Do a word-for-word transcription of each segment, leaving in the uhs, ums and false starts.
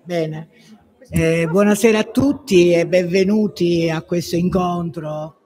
Bene, eh, buonasera a tutti e benvenuti a questo incontro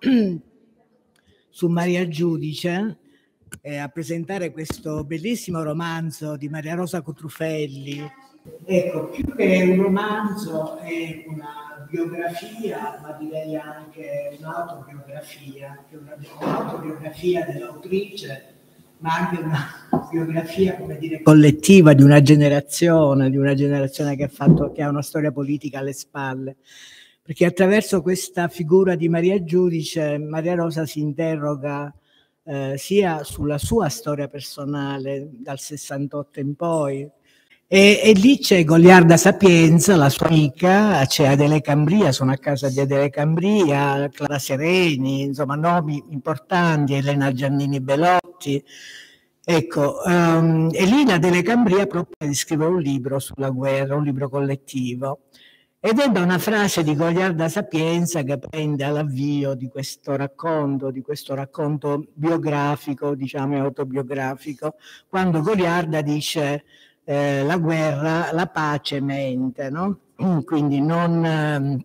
su Maria Giudice, eh, a presentare questo bellissimo romanzo di Maria Rosa Cotrufelli. Ecco, più che un romanzo è una biografia, ma direi anche un'autobiografia, un'autobiografia dell'autrice, ma anche una biografia, come dire, collettiva di una generazione, di una generazione che ha fatto, che ha una storia politica alle spalle. Perché attraverso questa figura di Maria Giudice, Maria Rosa si interroga eh, sia sulla sua storia personale dal sessantotto in poi, e, e lì c'è Goliarda Sapienza, la sua amica, c'è Adele Cambria, sono a casa di Adele Cambria, Clara Sereni, insomma nomi importanti, Elena Giannini Belotti. Ecco, um, e lì Adele Cambria propone di scrivere un libro sulla guerra, un libro collettivo. Ed è da una frase di Goliarda Sapienza che prende all'avvio di questo racconto, di questo racconto biografico, diciamo autobiografico, quando Goliarda dice eh, la guerra, la pace mente, no? Quindi non, eh,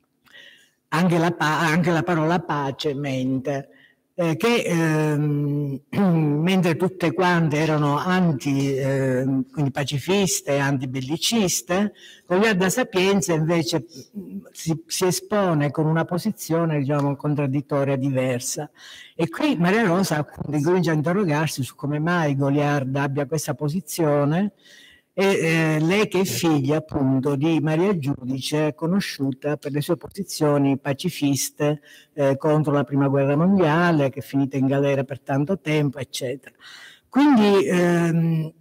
anche, la anche la parola pace mente. Eh, che ehm, mentre tutte quante erano anti, eh, quindi pacifiste, antibelliciste, Goliarda Sapienza invece si, si espone con una posizione, diciamo, contraddittoria, diversa. E qui Maria Rosa comincia a interrogarsi su come mai Goliarda abbia questa posizione. E eh, lei che è figlia appunto di Maria Giudice, conosciuta per le sue posizioni pacifiste eh, contro la prima guerra mondiale, che è finita in galera per tanto tempo, eccetera. Quindi ehm,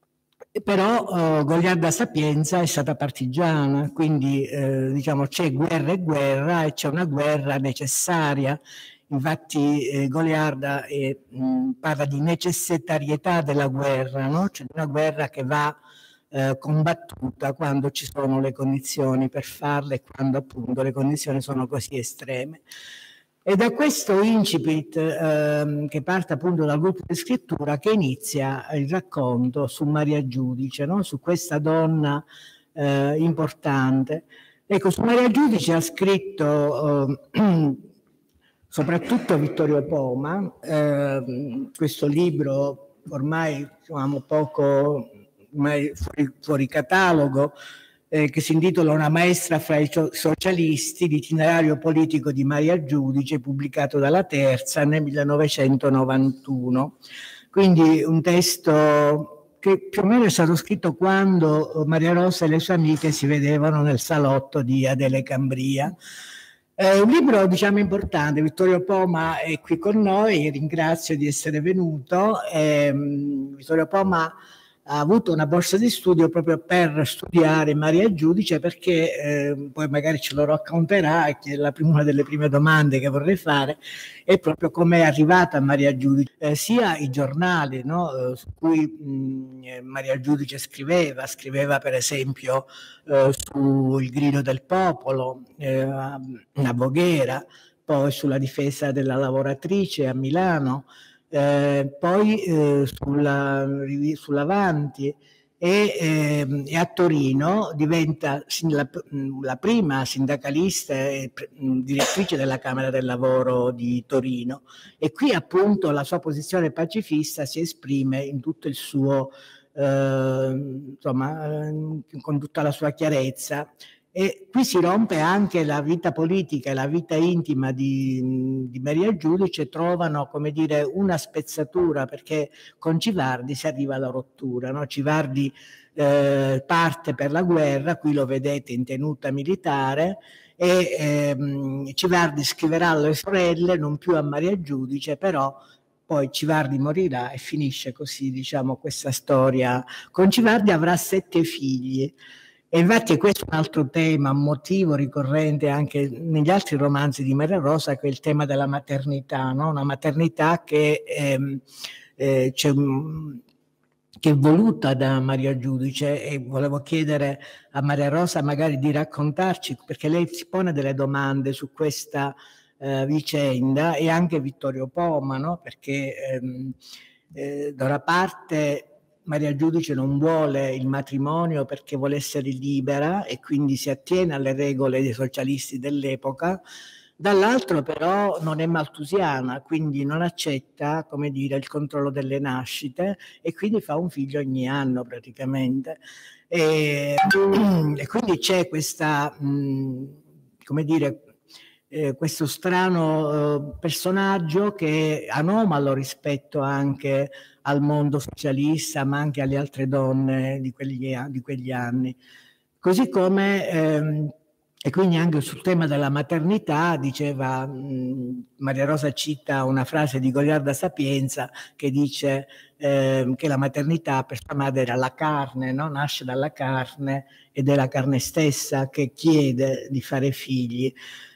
però eh, Goliarda Sapienza è stata partigiana, quindi eh, diciamo c'è guerra e guerra, e c'è una guerra necessaria. Infatti eh, Goliarda eh, mh, parla di necessitarietà della guerra, no? Cioè una guerra che va eh, combattuta quando ci sono le condizioni per farla e quando appunto le condizioni sono così estreme. E da questo incipit eh, che parte appunto dal gruppo di scrittura che inizia il racconto su Maria Giudice, no? Su questa donna eh, importante. Ecco, su Maria Giudice ha scritto eh, soprattutto Vittorio Poma, eh, questo libro ormai diciamo, poco ormai fuori, fuori catalogo, eh, che si intitola Una maestra fra i socialisti, l'itinerario politico di Maria Giudice, pubblicato dalla Terza nel millenovecentonovantuno. Quindi un testo che più o meno è stato scritto quando Maria Rosa e le sue amiche si vedevano nel salotto di Adele Cambria. È un libro, diciamo, importante. Vittorio Poma è qui con noi, ringrazio di essere venuto. Eh, Vittorio Poma ha avuto una borsa di studio proprio per studiare Maria Giudice, perché eh, poi magari ce lo racconterà, che la prima, una delle prime domande che vorrei fare è proprio come è arrivata a Maria Giudice, eh, sia i giornali, no, su cui mh, Maria Giudice scriveva, scriveva per esempio eh, su Il grido del popolo, eh, a Voghera, poi sulla difesa della lavoratrice a Milano, eh, poi eh, sulla, sull'Avanti e, eh, e a Torino diventa la, la prima sindacalista e direttrice della Camera del Lavoro di Torino, e qui appunto la sua posizione pacifista si esprime in tutto il suo eh, insomma eh, con tutta la sua chiarezza. E qui si rompe anche la vita politica e la vita intima di, di Maria Giudice, trovano, come dire, una spezzatura, perché con Civardi si arriva alla rottura, no? Civardi eh, parte per la guerra, qui lo vedete in tenuta militare, e ehm, Civardi scriverà alle sorelle, non più a Maria Giudice, però poi Civardi morirà e finisce così, diciamo, questa storia. Con Civardi avrà sette figli. E infatti questo è un altro tema, un motivo ricorrente anche negli altri romanzi di Maria Rosa, che è il tema della maternità, no? Una maternità che, ehm, eh, c'è, che è voluta da Maria Giudice, e volevo chiedere a Maria Rosa magari di raccontarci, perché lei si pone delle domande su questa eh, vicenda, e anche Vittorio Poma, no? Perché ehm, eh, da una parte Maria Giudice non vuole il matrimonio perché vuole essere libera e quindi si attiene alle regole dei socialisti dell'epoca, dall'altro però non è malthusiana, quindi non accetta, come dire, il controllo delle nascite e quindi fa un figlio ogni anno praticamente. E, e quindi c'è questa, mh, come dire, eh, questo strano eh, personaggio che è anomalo rispetto anche al mondo socialista, ma anche alle altre donne di quegli, di quegli anni. Così come, ehm, e quindi anche sul tema della maternità, diceva, mh, Maria Rosa cita una frase di Goliarda Sapienza che dice eh, che la maternità per sua madre era la carne, no? Nasce dalla carne ed è la carne stessa che chiede di fare figli.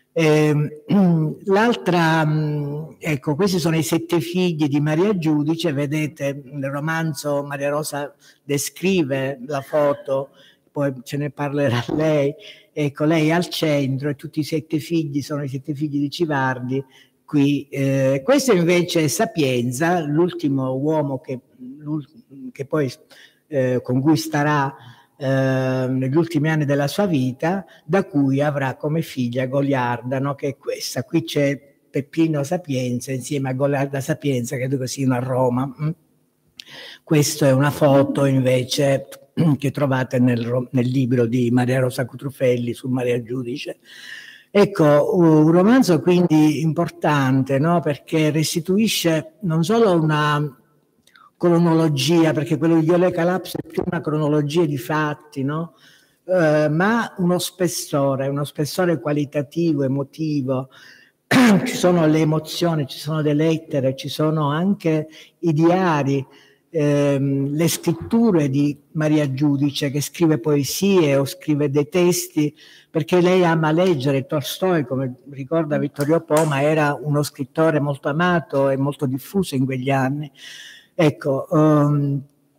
Eh, l'altra, ecco, questi sono i sette figli di Maria Giudice, vedete nel romanzo Maria Rosa descrive la foto, poi ce ne parlerà lei, ecco, lei al centro e tutti i sette figli sono i sette figli di Civardi, qui, eh, questo invece è Sapienza, l'ultimo uomo che, che poi eh, con cui starà Eh, negli ultimi anni della sua vita, da cui avrà come figlia Goliarda, no? Che è questa. Qui c'è Peppino Sapienza insieme a Goliarda Sapienza, credo che siano a Roma. Questa è una foto invece che trovate nel, nel libro di Maria Rosa Cutrufelli su Maria Giudice. Ecco, un romanzo quindi importante, no? Perché restituisce non solo una cronologia, perché quello di Iole Calapso è più una cronologia di fatti, no? Eh, ma uno spessore, uno spessore qualitativo, emotivo. Ci sono le emozioni, ci sono le lettere, ci sono anche i diari, ehm, le scritture di Maria Giudice, che scrive poesie o scrive dei testi, perché lei ama leggere. Tolstoi, come ricorda Vittorio Poma, era uno scrittore molto amato e molto diffuso in quegli anni. Ecco, um,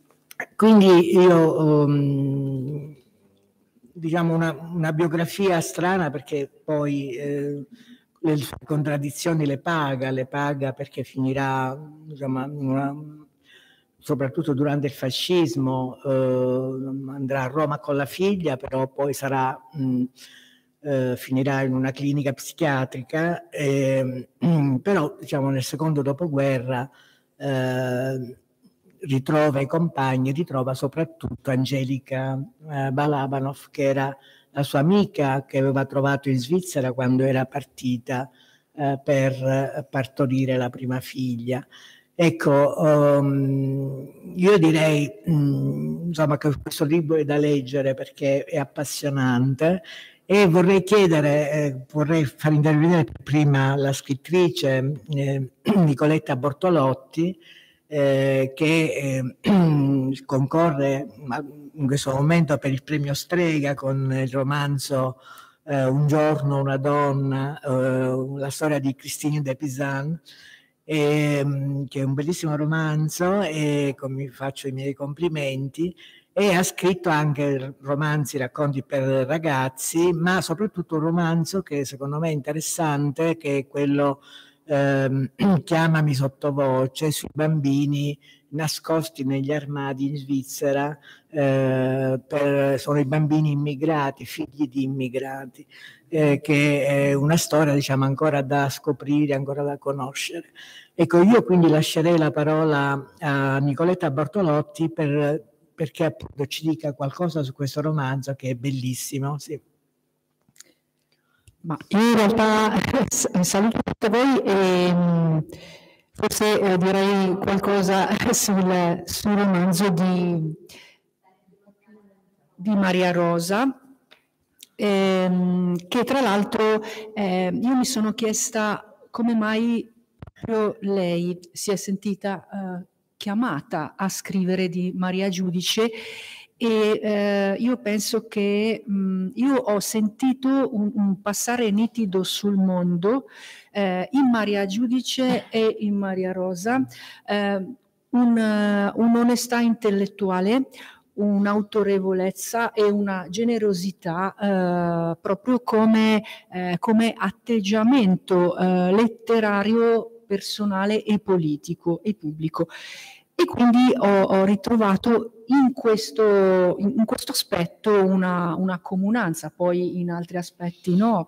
quindi io, um, diciamo, una, una biografia strana perché poi eh, le contraddizioni le paga, le paga perché finirà, insomma, una, soprattutto durante il fascismo, eh, andrà a Roma con la figlia, però poi sarà, mh, eh, finirà in una clinica psichiatrica, eh, però diciamo nel secondo dopoguerra Eh, ritrova i compagni, ritrova soprattutto Angelica eh, Balabanov, che era la sua amica che aveva trovato in Svizzera quando era partita eh, per partorire la prima figlia. Ecco, um, io direi um, insomma, che questo libro è da leggere perché è appassionante. E vorrei chiedere, eh, vorrei far intervenire prima la scrittrice eh, Nicoletta Bortolotti, eh, che eh, concorre in questo momento per il premio Strega con il romanzo eh, Un giorno una donna, eh, la storia di Christine de Pizan, eh, che è un bellissimo romanzo e mi faccio i miei complimenti. E ha scritto anche romanzi, racconti per ragazzi, ma soprattutto un romanzo che secondo me è interessante, che è quello ehm, Chiamami sottovoce, sui bambini nascosti negli armadi in Svizzera, eh, per, sono i bambini immigrati, figli di immigrati, eh, che è una storia diciamo ancora da scoprire, ancora da conoscere. Ecco, io quindi lascerei la parola a Nicoletta Bortolotti per perché appunto ci dica qualcosa su questo romanzo che è bellissimo. Sì. Ma io in realtà saluto tutti voi e forse eh, direi qualcosa sul, sul romanzo di, di Maria Rosa, ehm, che tra l'altro eh, io mi sono chiesta come mai proprio lei si è sentita eh, chiamata a scrivere di Maria Giudice e eh, io penso che mh, io ho sentito un, un passare nitido sul mondo eh, in Maria Giudice e in Maria Rosa eh, un, un'onestà intellettuale, un'autorevolezza e una generosità eh, proprio come, eh, come atteggiamento eh, letterario, personale e politico e pubblico. e quindi ho, ho ritrovato in questo, in questo aspetto una, una comunanza, poi in altri aspetti no.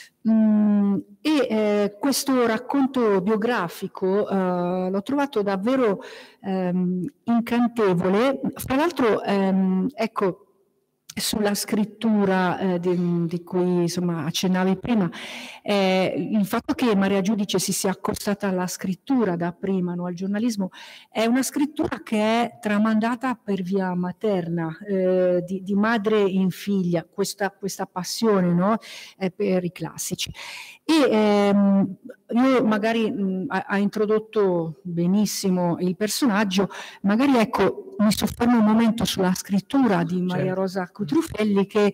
Mm, e eh, questo racconto biografico eh, l'ho trovato davvero ehm, incantevole. Fra l'altro, ehm, ecco, sulla scrittura eh, di, di cui insomma accennavi prima, eh, il fatto che Maria Giudice si sia accostata alla scrittura da prima, no, al giornalismo, è una scrittura che è tramandata per via materna, eh, di, di madre in figlia, questa, questa passione, no, eh, per i classici. E ehm, io magari mh, ha, ha introdotto benissimo il personaggio, magari ecco mi soffermo un momento sulla scrittura di Maria Rosa Cutrufelli, che,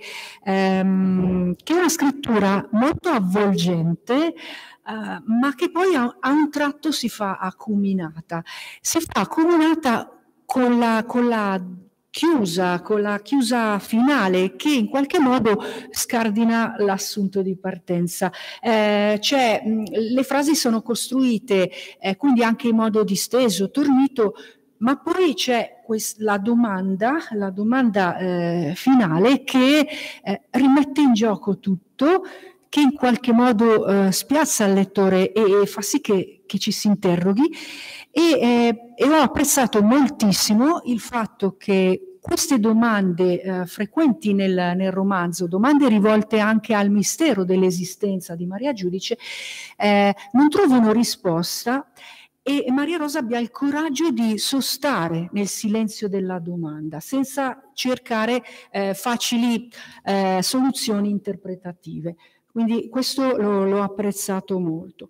ehm, che è una scrittura molto avvolgente, Uh, ma che poi a, a un tratto si fa acuminata. Si fa acuminata con la, con la chiusa, con la chiusa finale che in qualche modo scardina l'assunto di partenza. Eh, cioè, mh, le frasi sono costruite eh, quindi anche in modo disteso, tornito, ma poi c'è la domanda, la domanda eh, finale che eh, rimette in gioco tutto, che in qualche modo eh, spiazza il lettore e, e fa sì che, che ci si interroghi. E, eh, e ho apprezzato moltissimo il fatto che queste domande eh, frequenti nel, nel romanzo, domande rivolte anche al mistero dell'esistenza di Maria Giudice, eh, non trovano risposta e Maria Rosa abbia il coraggio di sostare nel silenzio della domanda, senza cercare eh, facili eh, soluzioni interpretative. Quindi questo l'ho, l'ho apprezzato molto.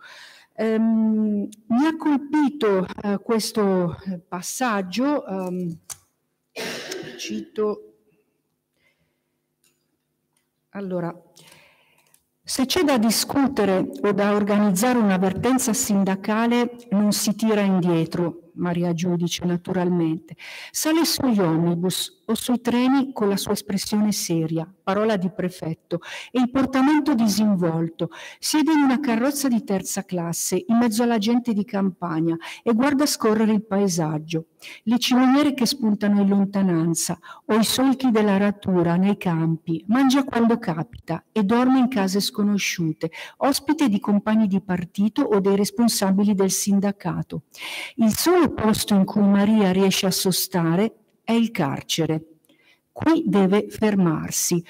Um, mi ha colpito uh, questo passaggio, um, cito, allora, se c'è da discutere o da organizzare una vertenza sindacale non si tira indietro, Maria Giudice naturalmente, sale sugli omnibus o sui treni con la sua espressione seria, parola di prefetto, e il portamento disinvolto, siede in una carrozza di terza classe in mezzo alla gente di campagna e guarda scorrere il paesaggio, le ciminiere che spuntano in lontananza o i solchi dell'aratura nei campi, mangia quando capita e dorme in case sconosciute, ospite di compagni di partito o dei responsabili del sindacato. Il solo posto in cui Maria riesce a sostare è il carcere. Qui deve fermarsi.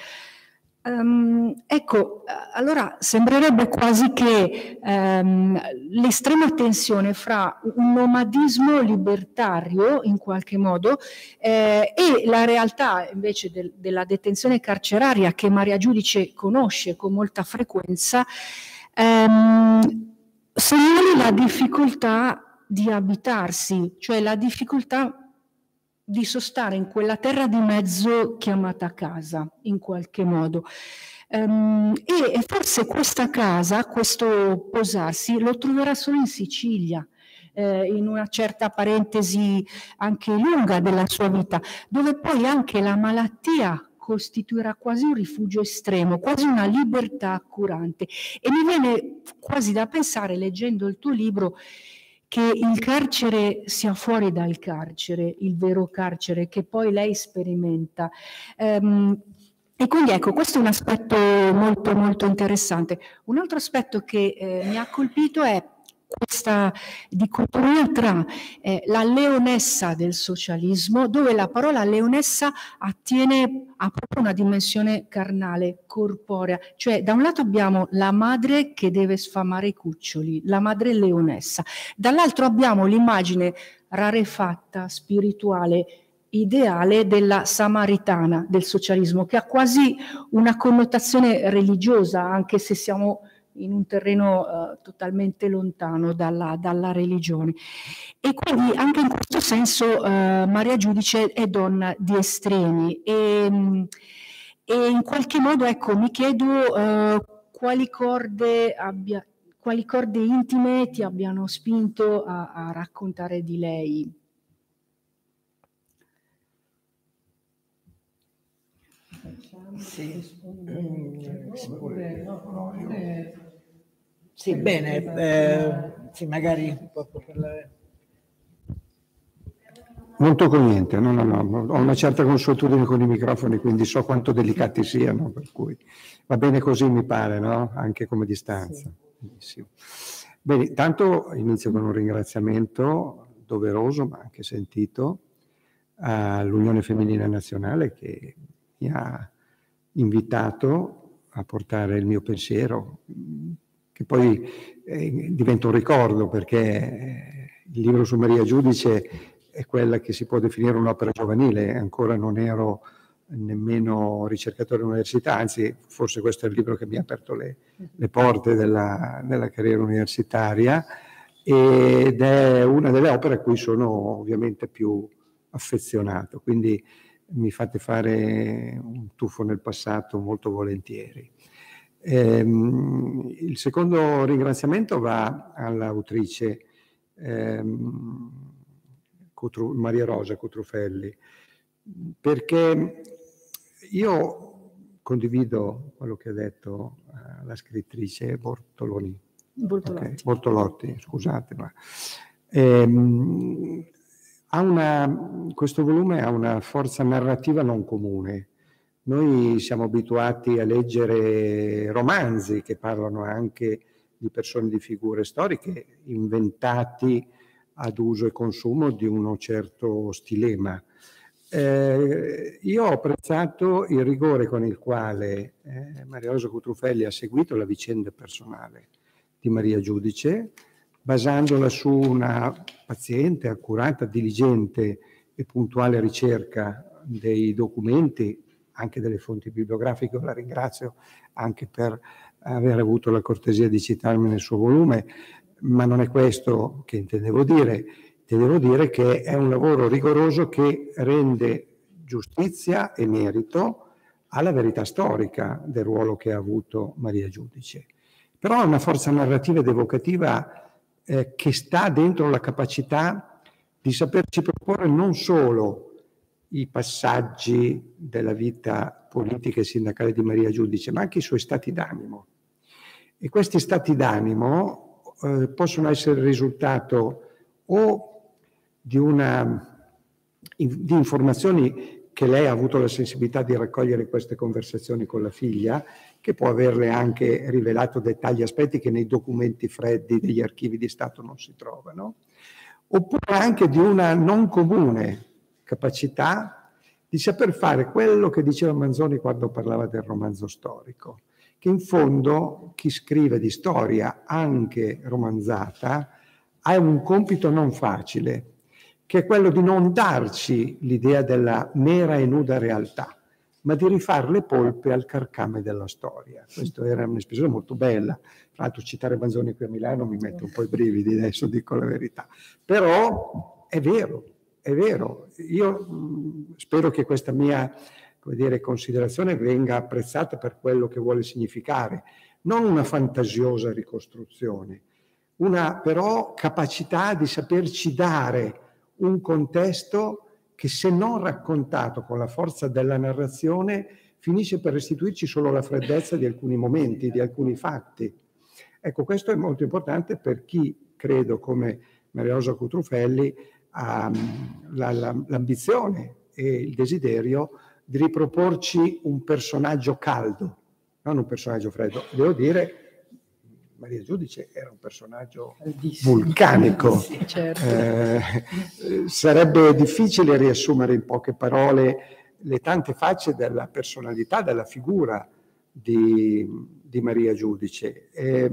Um, ecco, allora sembrerebbe quasi che um, l'estrema tensione fra un nomadismo libertario in qualche modo eh, e la realtà invece del, della detenzione carceraria che Maria Giudice conosce con molta frequenza um, segnali la difficoltà di abitarsi, cioè la difficoltà di sostare in quella terra di mezzo chiamata casa, in qualche modo. Um, e forse questa casa, questo posarsi, lo troverà solo in Sicilia, eh, in una certa parentesi anche lunga della sua vita, dove poi anche la malattia costituirà quasi un rifugio estremo, quasi una libertà accurante. E mi viene quasi da pensare, leggendo il tuo libro, che il carcere sia fuori dal carcere, il vero carcere che poi lei sperimenta. Um, e quindi ecco, questo è un aspetto molto molto interessante. Un altro aspetto che eh, mi ha colpito è questa dicotomia tra eh, la leonessa del socialismo, dove la parola leonessa attiene a proprio una dimensione carnale, corporea, cioè da un lato abbiamo la madre che deve sfamare i cuccioli, la madre leonessa, dall'altro abbiamo l'immagine rarefatta, spirituale, ideale della samaritana del socialismo, che ha quasi una connotazione religiosa, anche se siamo in un terreno uh, totalmente lontano dalla, dalla religione. E quindi anche in questo senso uh, Maria Giudice è donna di estremi e, e in qualche modo ecco, mi chiedo uh, quali corde abbia, quali corde intime ti abbiano spinto a, a raccontare di lei. Sì, sì, bene, eh, sì, magari un po' parlare. Non tocco niente, no, no, no, ho una certa consuetudine con i microfoni, quindi so quanto delicati siano, per cui va bene così, mi pare, no? Anche come distanza. Sì. Benissimo. Bene, tanto inizio con un ringraziamento doveroso, ma anche sentito, all'Unione Femminile Nazionale che mi ha invitato a portare il mio pensiero, che poi eh, diventa un ricordo, perché il libro su Maria Giudice è quella che si può definire un'opera giovanile. Ancora non ero nemmeno ricercatore all'università, anzi forse questo è il libro che mi ha aperto le, le porte della, della carriera universitaria, ed è una delle opere a cui sono ovviamente più affezionato, quindi mi fate fare un tuffo nel passato molto volentieri. Ehm, il secondo ringraziamento va all'autrice ehm, Cutru, Maria Rosa Cutrufelli, perché io condivido quello che ha detto uh, la scrittrice Bortoloni, Bortolotti, okay, Bortolotti scusate, ma ehm, ha una, questo volume ha una forza narrativa non comune. Noi siamo abituati a leggere romanzi che parlano anche di persone, di figure storiche inventati ad uso e consumo di uno certo stilema. Eh, io ho apprezzato il rigore con il quale eh, Maria Rosa Cutrufelli ha seguito la vicenda personale di Maria Giudice, basandola su una paziente, accurata, diligente e puntuale ricerca dei documenti, anche delle fonti bibliografiche. La ringrazio anche per aver avuto la cortesia di citarmi nel suo volume, ma non è questo che intendevo dire. Intendevo dire che è un lavoro rigoroso che rende giustizia e merito alla verità storica del ruolo che ha avuto Maria Giudice. Però ha una forza narrativa ed evocativa eh, che sta dentro la capacità di saperci proporre non solo i passaggi della vita politica e sindacale di Maria Giudice, ma anche i suoi stati d'animo. E questi stati d'animo eh, possono essere il risultato o di, una, di informazioni che lei ha avuto la sensibilità di raccogliere in queste conversazioni con la figlia, che può averle anche rivelato dettagli, aspetti che nei documenti freddi degli archivi di Stato non si trovano, oppure anche di una non comune capacità di saper fare quello che diceva Manzoni quando parlava del romanzo storico, che in fondo chi scrive di storia, anche romanzata, ha un compito non facile, che è quello di non darci l'idea della mera e nuda realtà, ma di rifare le polpe al carcame della storia. Questa era un'espressione molto bella. Tra l'altro citare Manzoni qui a Milano mi mette un po' i brividi, adesso dico la verità. Però è vero, è vero. Io mh, spero che questa mia, come dire, considerazione venga apprezzata per quello che vuole significare. Non una fantasiosa ricostruzione, una però capacità di saperci dare un contesto che, se non raccontato con la forza della narrazione, finisce per restituirci solo la freddezza di alcuni momenti, di alcuni fatti. Ecco, questo è molto importante per chi, credo, come Maria Rosa Cutrufelli, ha la, la, l'ambizione e il desiderio di riproporci un personaggio caldo, non un personaggio freddo. Devo dire, Maria Giudice era un personaggio Caldissimo. vulcanico. Sì, certo. eh, sarebbe difficile riassumere in poche parole le tante facce della personalità, della figura di, di Maria Giudice. E,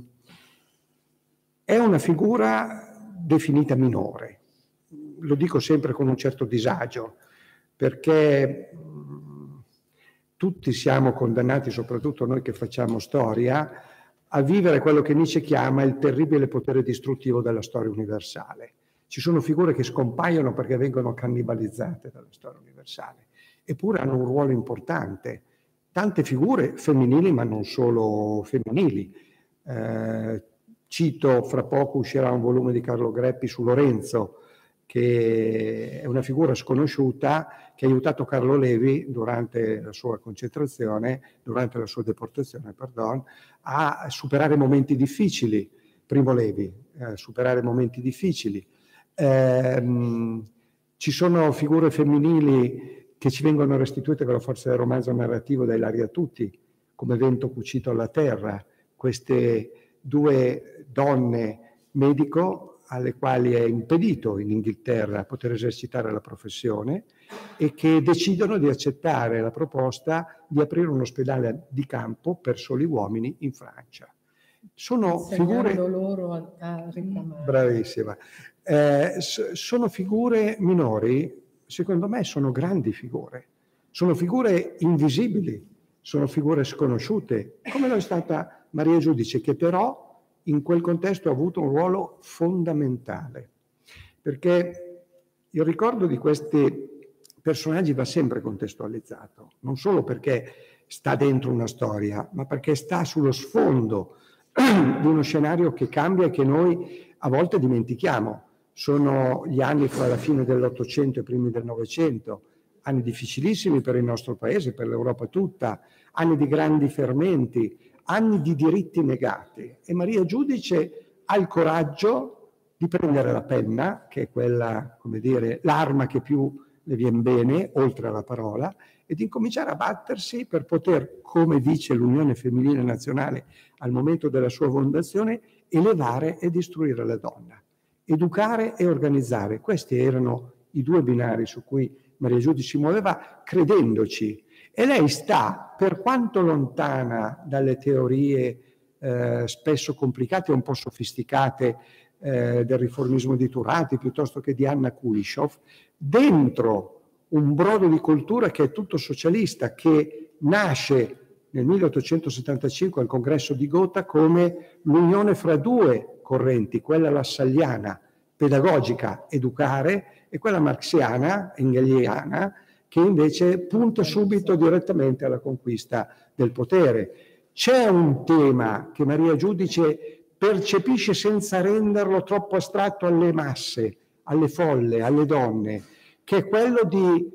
è una figura definita minore. Lo dico sempre con un certo disagio, perché mh, tutti siamo condannati, soprattutto noi che facciamo storia, a vivere quello che Nietzsche chiama il terribile potere distruttivo della storia universale. Ci sono figure che scompaiono perché vengono cannibalizzate dalla storia universale, eppure hanno un ruolo importante. Tante figure femminili, ma non solo femminili. Eh, cito, fra poco uscirà un volume di Carlo Greppi su Lorenzo, che è una figura sconosciuta che ha aiutato Carlo Levi durante la sua concentrazione, durante la sua deportazione, pardon, a superare momenti difficili. Primo Levi, a superare momenti difficili. Ehm, Ci sono figure femminili che ci vengono restituite con la forza del romanzo narrativo da Ilaria Tutti, come Vento cucito alla terra, queste due donne medico alle quali è impedito in Inghilterra poter esercitare la professione e che decidono di accettare la proposta di aprire un ospedale di campo per soli uomini in Francia. Sono figure loro a, a reclamare. Bravissima. Eh, sono figure minori, secondo me sono grandi figure, sono figure invisibili, sono figure sconosciute, come lo è stata Maria Giudice, che però in quel contesto ha avuto un ruolo fondamentale, perché il ricordo di questi personaggi va sempre contestualizzato, non solo perché sta dentro una storia, ma perché sta sullo sfondo di uno scenario che cambia e che noi a volte dimentichiamo. Sono gli anni fra la fine dell'Ottocento e i primi del Novecento, anni difficilissimi per il nostro paese, per l'Europa tutta, anni di grandi fermenti, anni di diritti negati. E Maria Giudice ha il coraggio di prendere la penna, che è quella, come dire, l'arma che più le viene bene, oltre alla parola, e di incominciare a battersi per poter, come dice l'Unione Femminile Nazionale al momento della sua fondazione, elevare e istruire la donna, educare e organizzare. Questi erano i due binari su cui Maria Giudice si muoveva, credendoci. E lei sta, per quanto lontana dalle teorie eh, spesso complicate e un po' sofisticate eh, del riformismo di Turati, piuttosto che di Anna Kulishov, dentro un brodo di cultura che è tutto socialista, che nasce nel milleottocentosettantacinque al congresso di Gotha come l'unione fra due correnti, quella lassalliana, pedagogica, educare, e quella marxiana, hegeliana, che invece punta subito direttamente alla conquista del potere. C'è un tema che Maria Giudice percepisce senza renderlo troppo astratto alle masse, alle folle, alle donne, che è quello di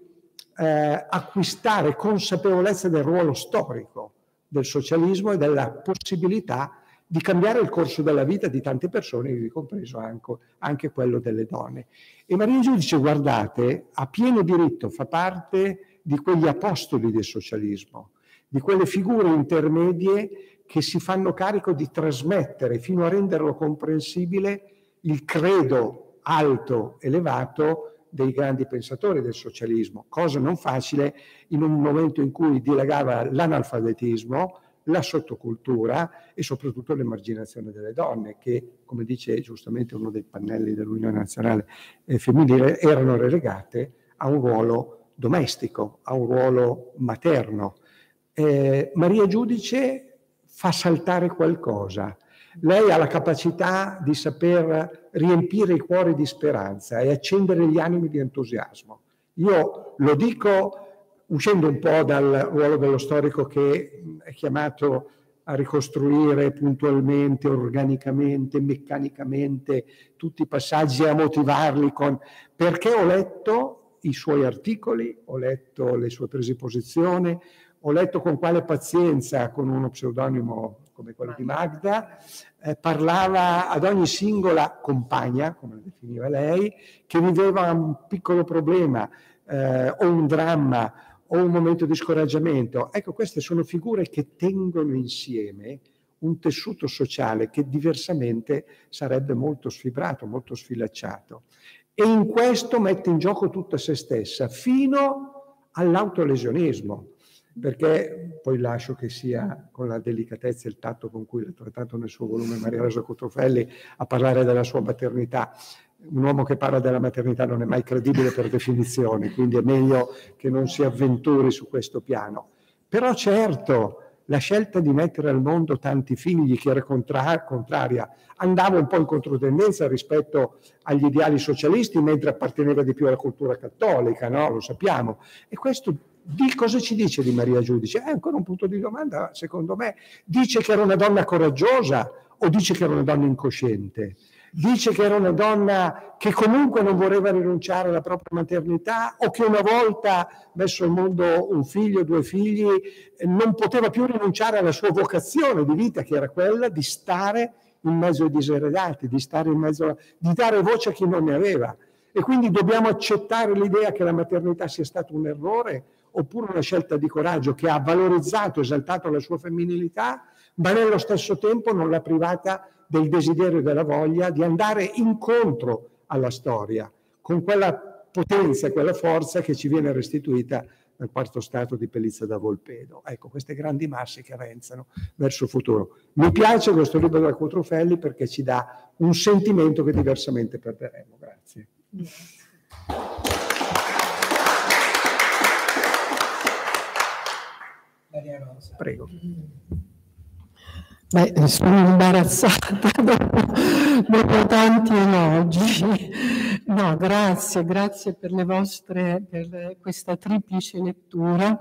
eh, acquistare consapevolezza del ruolo storico del socialismo e della possibilità di cambiare il corso della vita di tante persone, ivi compreso anche, anche quello delle donne. E Maria Giudice, guardate, a pieno diritto fa parte di quegli apostoli del socialismo, di quelle figure intermedie che si fanno carico di trasmettere, fino a renderlo comprensibile, il credo alto, elevato, dei grandi pensatori del socialismo, cosa non facile in un momento in cui dilagava l'analfabetismo, la sottocultura e soprattutto l'emarginazione delle donne, che, come dice giustamente uno dei pannelli dell'Unione Nazionale eh, Femminile, erano relegate a un ruolo domestico, a un ruolo materno. Eh, Maria Giudice fa saltare qualcosa. Lei ha la capacità di saper riempire i cuori di speranza e accendere gli animi di entusiasmo. Io lo dico uscendo un po' dal ruolo dello storico che è chiamato a ricostruire puntualmente, organicamente, meccanicamente tutti i passaggi e a motivarli con... perché ho letto i suoi articoli, ho letto le sue prese di posizione, ho letto con quale pazienza, con uno pseudonimo come quello di Magda, eh, parlava ad ogni singola compagna, come la definiva lei, che viveva un piccolo problema eh, o un dramma o un momento di scoraggiamento. Ecco, queste sono figure che tengono insieme un tessuto sociale che diversamente sarebbe molto sfibrato, molto sfilacciato. E in questo mette in gioco tutta se stessa, fino all'autolesionismo. Perché poi lascio che sia con la delicatezza e il tatto con cui l'ha trattato nel suo volume Maria Rosa Cutrofelli a parlare della sua maternità. Un uomo che parla della maternità non è mai credibile per definizione, quindi è meglio che non si avventuri su questo piano. Però certo, la scelta di mettere al mondo tanti figli, che era contra- contraria, andava un po' in controtendenza rispetto agli ideali socialisti, mentre apparteneva di più alla cultura cattolica, no? Lo sappiamo. E questo di cosa ci dice di Maria Giudice? È ancora un punto di domanda, secondo me. Dice che era una donna coraggiosa o dice che era una donna incosciente? Dice che era una donna che comunque non voleva rinunciare alla propria maternità, o che una volta messo al mondo un figlio, due figli, non poteva più rinunciare alla sua vocazione di vita, che era quella di stare in mezzo ai diseredati, di stare in mezzo a, di dare voce a chi non ne aveva. E quindi dobbiamo accettare l'idea che la maternità sia stato un errore, oppure una scelta di coraggio che ha valorizzato, esaltato la sua femminilità, ma nello stesso tempo non l'ha privata del desiderio e della voglia di andare incontro alla storia, con quella potenza e quella forza che ci viene restituita nel quarto stato di Pellizza da Volpedo. Ecco, queste grandi masse che avanzano verso il futuro. Mi piace questo libro da Cuotrufelli perché ci dà un sentimento che diversamente perderemo. Grazie. Maria Rosa. Prego. Beh, sono imbarazzata dopo, dopo tanti elogi. No, grazie, grazie per le vostre, per questa triplice lettura.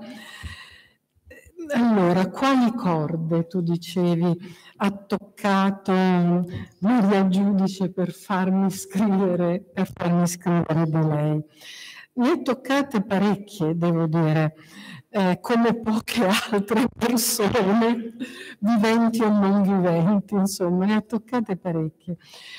Allora, quali corde, tu dicevi, ha toccato Maria Giudice per farmi scrivere, per farmi scrivere di lei? Ne ha toccate parecchie, devo dire. Eh, come poche altre persone, viventi o non viventi, insomma, ne ha toccate parecchie.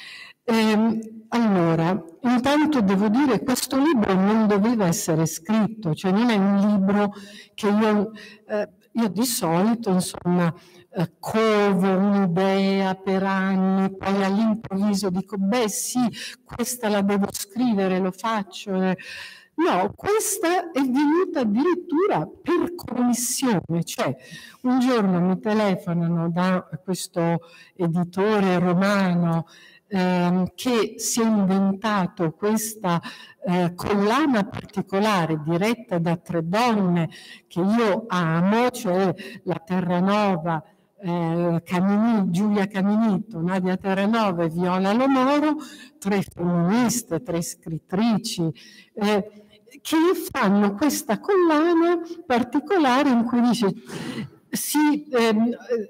Eh, allora, intanto devo dire che questo libro non doveva essere scritto, cioè non è un libro che io, eh, io di solito, insomma, eh, covo un'idea per anni, poi all'improvviso dico, beh sì, questa la devo scrivere, lo faccio. Eh. No, questa è venuta addirittura per commissione, cioè un giorno mi telefonano da questo editore romano ehm, che si è inventato questa eh, collana particolare diretta da tre donne che io amo, cioè la Terranova, Eh, Camini, Giulia Caminito, Nadia Terranova e Viola Lomoro, tre femministe, tre scrittrici, eh, che fanno questa collana particolare in cui dice si, ehm,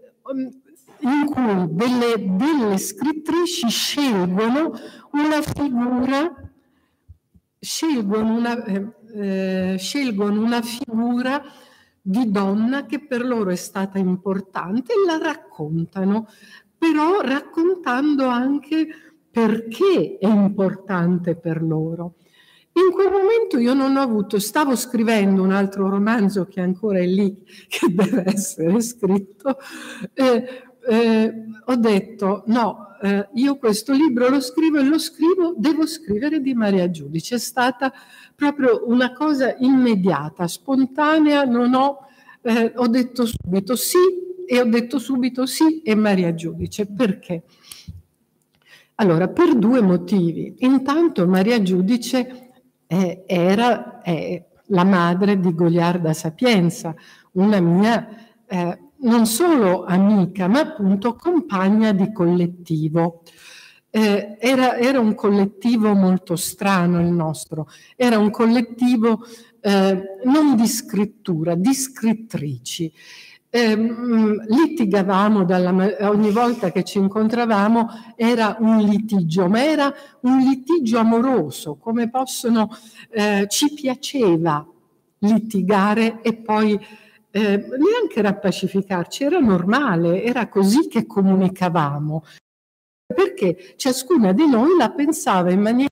in cui delle, delle scrittrici scelgono una figura scelgono una, eh, eh, scelgono una figura di donna che per loro è stata importante e la raccontano, però raccontando anche perché è importante per loro. In quel momento io non ho avuto, stavo scrivendo un altro romanzo che ancora è lì, che deve essere scritto, eh, eh, ho detto no, eh, io questo libro lo scrivo e lo scrivo, devo scrivere di Maria Giudice. È stata proprio una cosa immediata, spontanea, non ho, eh, ho detto subito sì e ho detto subito sì e Maria Giudice. Perché? Allora, per due motivi. Intanto Maria Giudice eh, era eh, la madre di Goliarda Sapienza, una mia eh, non solo amica, ma appunto compagna di collettivo. Eh, era, era un collettivo molto strano il nostro, era un collettivo eh, non di scrittura, di scrittrici. Eh, litigavamo dalla, ogni volta che ci incontravamo, era un litigio, ma era un litigio amoroso, come possono, eh, ci piaceva litigare e poi eh, neanche rappacificarci, era normale, era così che comunicavamo, perché ciascuna di noi la pensava in maniera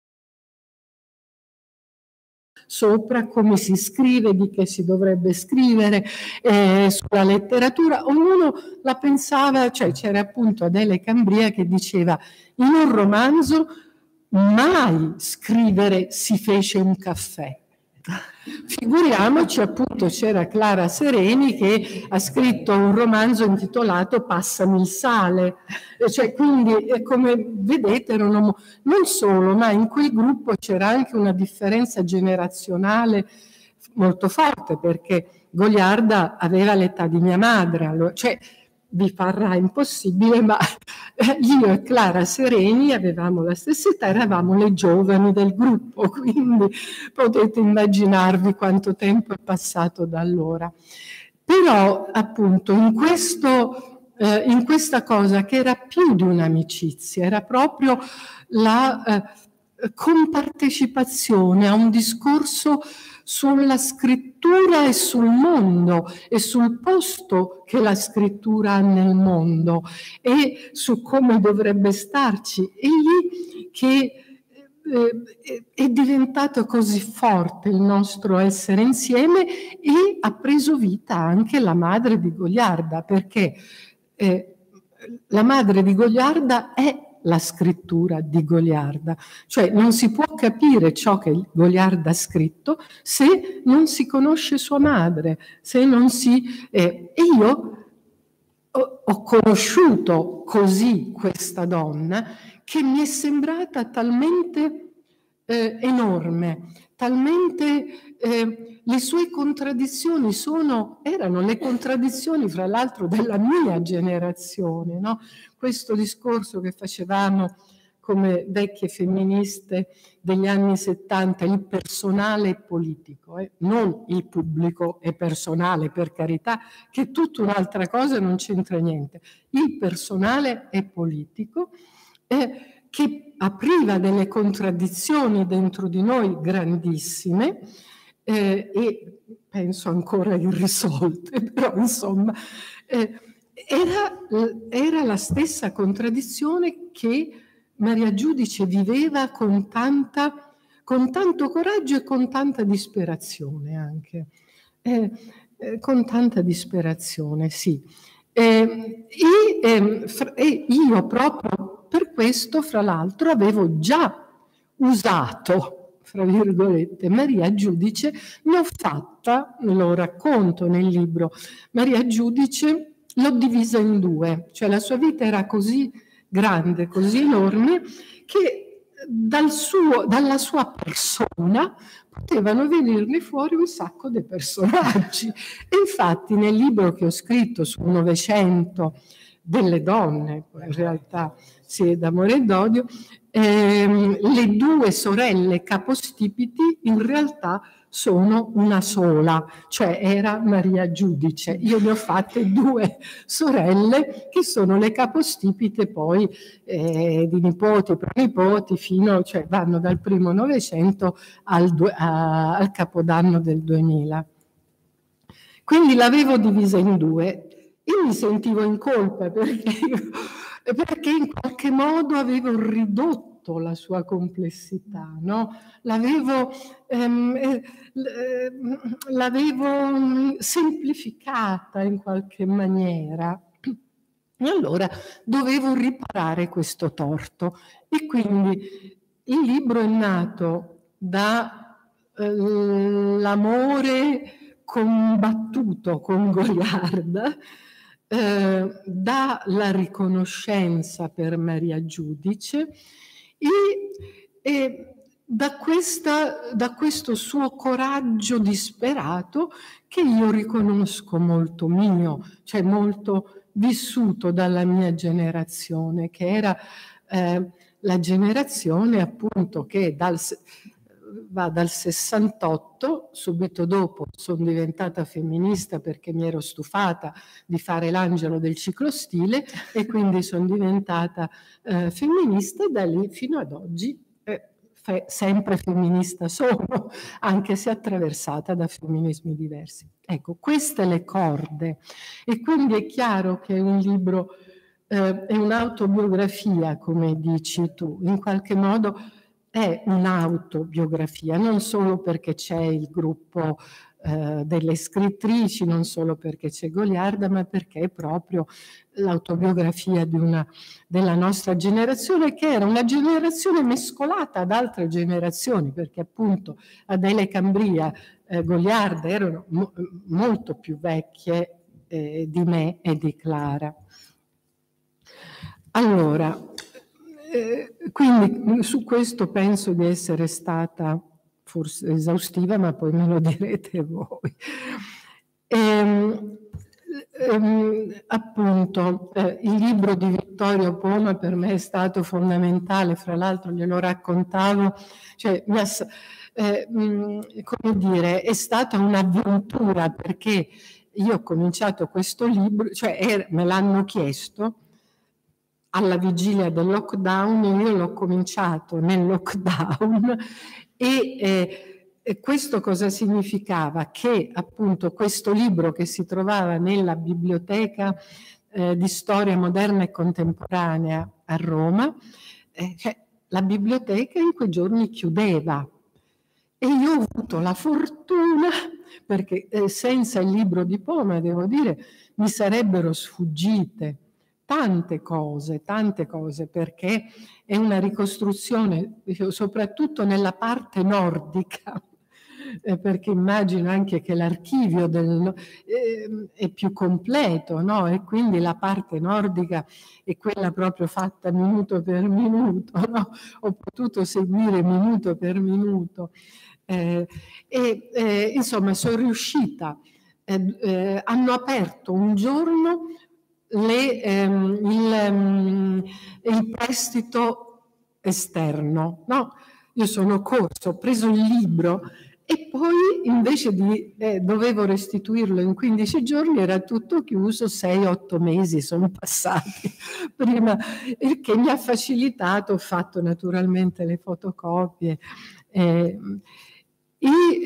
sopra come si scrive, di che si dovrebbe scrivere, eh, sulla letteratura, ognuno la pensava, cioè c'era appunto Adele Cambria che diceva in un romanzo mai scrivere si fece un caffè. Figuriamoci, appunto, c'era Clara Sereni che ha scritto un romanzo intitolato Passami il sale, cioè, quindi come vedete erano non solo, ma in quel gruppo c'era anche una differenza generazionale molto forte, perché Goliarda aveva l'età di mia madre, allora, cioè vi parrà impossibile, ma io e Clara Sereni avevamo la stessa età, eravamo le giovani del gruppo, quindi potete immaginarvi quanto tempo è passato da allora. Però appunto in, questo, eh, in questa cosa che era più di un'amicizia, era proprio la eh, compartecipazione a un discorso sulla scrittura e sul mondo e sul posto che la scrittura ha nel mondo e su come dovrebbe starci. E lì che eh, è diventato così forte il nostro essere insieme e ha preso vita anche la madre di Goliarda, perché eh, la madre di Goliarda è la scrittura di Goliarda, cioè non si può capire ciò che Goliarda ha scritto se non si conosce sua madre, se non si... Eh, e io ho, ho conosciuto così questa donna che mi è sembrata talmente eh, enorme, talmente... Eh, le sue contraddizioni sono, erano le contraddizioni, fra l'altro, della mia generazione, no? Questo discorso che facevamo come vecchie femministe degli anni settanta, il personale è politico, eh? Non il pubblico è personale, per carità, che è tutta un'altra cosa, non c'entra niente. Il personale è politico, eh, che apriva delle contraddizioni dentro di noi grandissime, Eh, e penso ancora irrisolte, però insomma eh, era, era la stessa contraddizione che Maria Giudice viveva con, tanta, con tanto coraggio e con tanta disperazione anche, eh, eh, con tanta disperazione, sì. Eh, e, eh, fra, e io proprio per questo, fra l'altro, avevo già usato, fra virgolette, Maria Giudice, ne ho fatta, lo racconto nel libro, Maria Giudice l'ho divisa in due, cioè la sua vita era così grande, così enorme, che dal suo, dalla sua persona potevano venirne fuori un sacco di personaggi. E infatti nel libro che ho scritto sul Novecento delle donne, in realtà sì, d'amore e d'odio, ehm, le due sorelle capostipiti in realtà sono una sola, cioè era Maria Giudice. Io ne ho fatte due sorelle che sono le capostipite poi eh, di nipoti e pronipoti, fino, cioè vanno dal primo Novecento al, a, al Capodanno del duemila. Quindi l'avevo divisa in due. Io mi sentivo in colpa perché, perché in qualche modo avevo ridotto la sua complessità, no? L'avevo, ehm, eh, l'avevo semplificata in qualche maniera. E allora dovevo riparare questo torto. E quindi il libro è nato dall'amore eh, combattuto con Goliarda, eh, dalla riconoscenza per Maria Giudice e, e da, questa, da questo suo coraggio disperato che io riconosco molto mio, cioè molto vissuto dalla mia generazione, che era eh, la generazione appunto che dal... va dal sessantotto, subito dopo sono diventata femminista perché mi ero stufata di fare l'angelo del ciclostile e quindi sono diventata eh, femminista e da lì fino ad oggi eh, fe- sempre femminista sono, anche se attraversata da femminismi diversi. Ecco, queste le corde e quindi è chiaro che è un libro, eh, è un'autobiografia, come dici tu, in qualche modo è un'autobiografia, non solo perché c'è il gruppo eh, delle scrittrici, non solo perché c'è Goliarda, ma perché è proprio l'autobiografia di una, della nostra generazione, che era una generazione mescolata ad altre generazioni, perché appunto Adele Cambria, eh, Goliarda erano mo- molto più vecchie eh, di me e di Clara. Allora, quindi su questo penso di essere stata forse esaustiva, ma poi me lo direte voi. Ehm, ehm, appunto, eh, il libro di Vittorio Poma per me è stato fondamentale, fra l'altro glielo raccontavo, cioè, mi ha, eh, mh, come dire, è stata un'avventura perché io ho cominciato questo libro, cioè er, me l'hanno chiesto, alla vigilia del lockdown, io l'ho cominciato nel lockdown e, eh, e questo cosa significava? Che appunto questo libro che si trovava nella biblioteca eh, di storia moderna e contemporanea a Roma, eh, cioè, la biblioteca in quei giorni chiudeva e io ho avuto la fortuna, perché eh, senza il libro di Poma, devo dire, mi sarebbero sfuggite tante cose, tante cose, perché è una ricostruzione, soprattutto nella parte nordica, eh, perché immagino anche che l'archivio del, eh, è più completo, no? E quindi la parte nordica è quella proprio fatta minuto per minuto, no? Ho potuto seguire minuto per minuto. Eh, e eh, insomma sono riuscita, eh, eh, hanno aperto un giorno le, ehm, il, ehm, il prestito esterno, no? Io sono corso, ho preso il libro e poi invece di eh, dovevo restituirlo in quindici giorni, era tutto chiuso, sei otto mesi sono passati prima, il che mi ha facilitato, ho fatto naturalmente le fotocopie. Eh, E,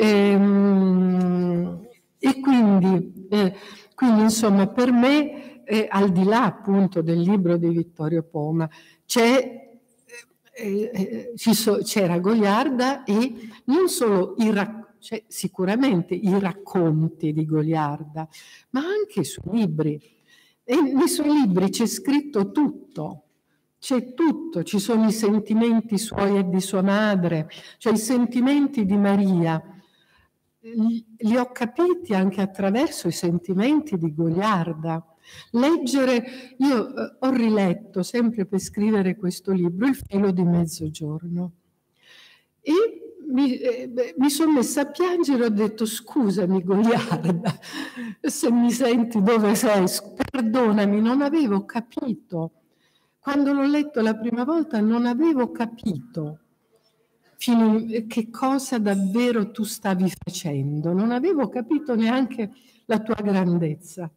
ehm, e quindi, eh, quindi, insomma, per me, eh, al di là appunto del libro di Vittorio Poma, c'è, eh, eh, ci so, c'era Goliarda e non solo i racconti, cioè, sicuramente i racconti di Goliarda, ma anche i suoi libri. E nei suoi libri c'è scritto tutto. C'è tutto, ci sono i sentimenti suoi e di sua madre, cioè i sentimenti di Maria. Li, li ho capiti anche attraverso i sentimenti di Goliarda. Leggere, io eh, ho riletto sempre per scrivere questo libro, Il filo di mezzogiorno, e mi, eh, mi sono messa a piangere e ho detto: scusami Goliarda, se mi senti dove sei, perdonami, non avevo capito. Quando l'ho letto la prima volta non avevo capito fino che cosa davvero tu stavi facendo, non avevo capito neanche la tua grandezza.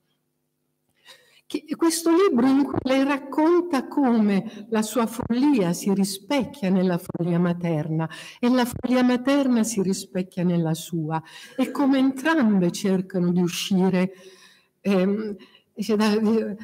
Che questo libro in cui lei racconta come la sua follia si rispecchia nella follia materna e la follia materna si rispecchia nella sua e come entrambe cercano di uscire ehm, da,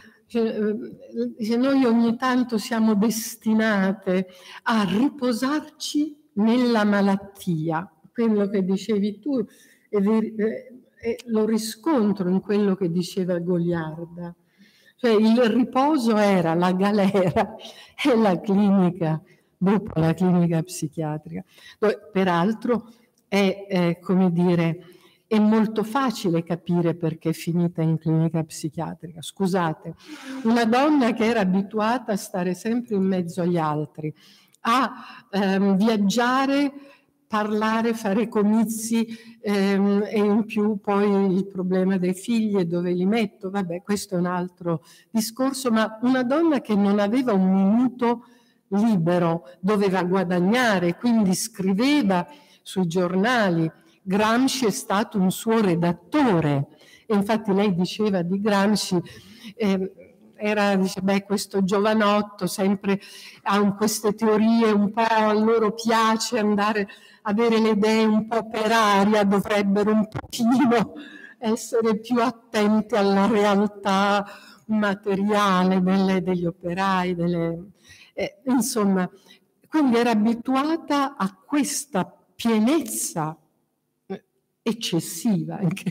noi ogni tanto siamo destinate a riposarci nella malattia, quello che dicevi tu, e lo riscontro in quello che diceva Goliarda, cioè il riposo era la galera e la clinica, dopo la clinica psichiatrica. Peraltro è, è come dire, è molto facile capire perché è finita in clinica psichiatrica. Scusate, una donna che era abituata a stare sempre in mezzo agli altri, a ehm, viaggiare, parlare, fare comizi ehm, e in più poi il problema dei figli e dove li metto, vabbè, questo è un altro discorso, ma una donna che non aveva un minuto libero, doveva guadagnare, quindi scriveva sui giornali. Gramsci è stato un suo redattore e infatti lei diceva di Gramsci, eh, era, dice, beh, questo giovanotto sempre ha queste teorie, un po' a loro piace andare, avere le idee un po' per aria, dovrebbero un pochino essere più attenti alla realtà materiale delle, degli operai, delle, eh, insomma, quindi era abituata a questa pienezza eccessiva, anche.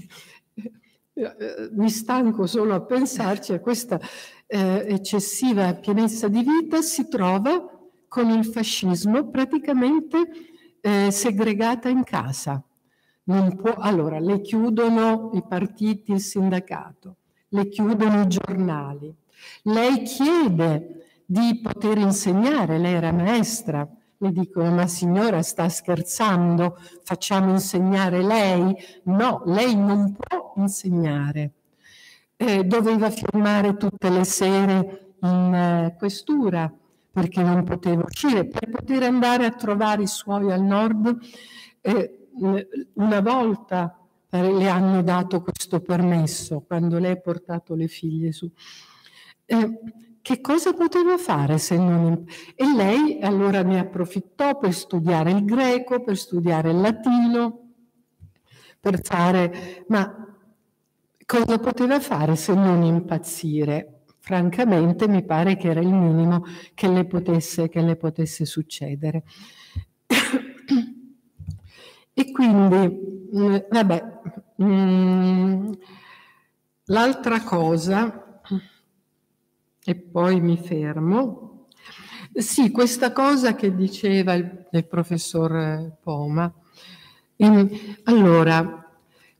Mi stanco solo a pensarci a questa eh, eccessiva pienezza di vita. Si trova con il fascismo praticamente eh, segregata in casa. Non può, allora, le chiudono i partiti, il sindacato, le chiudono i giornali. Lei chiede di poter insegnare, lei era maestra. Mi dicono: ma signora, sta scherzando? Facciamo insegnare lei? No, lei non può insegnare. Eh, doveva firmare tutte le sere in eh, questura perché non poteva uscire. Per poter andare a trovare i suoi al nord, eh, una volta eh, le hanno dato questo permesso quando lei ha portato le figlie su. Eh, Che cosa poteva fare se non... E lei allora ne approfittò per studiare il greco, per studiare il latino, per fare... Ma cosa poteva fare se non impazzire? francamente mi pare che era il minimo che le potesse, che le potesse succedere. E quindi, vabbè, l'altra cosa, e poi mi fermo, sì, questa cosa che diceva il, il professor Poma. Allora,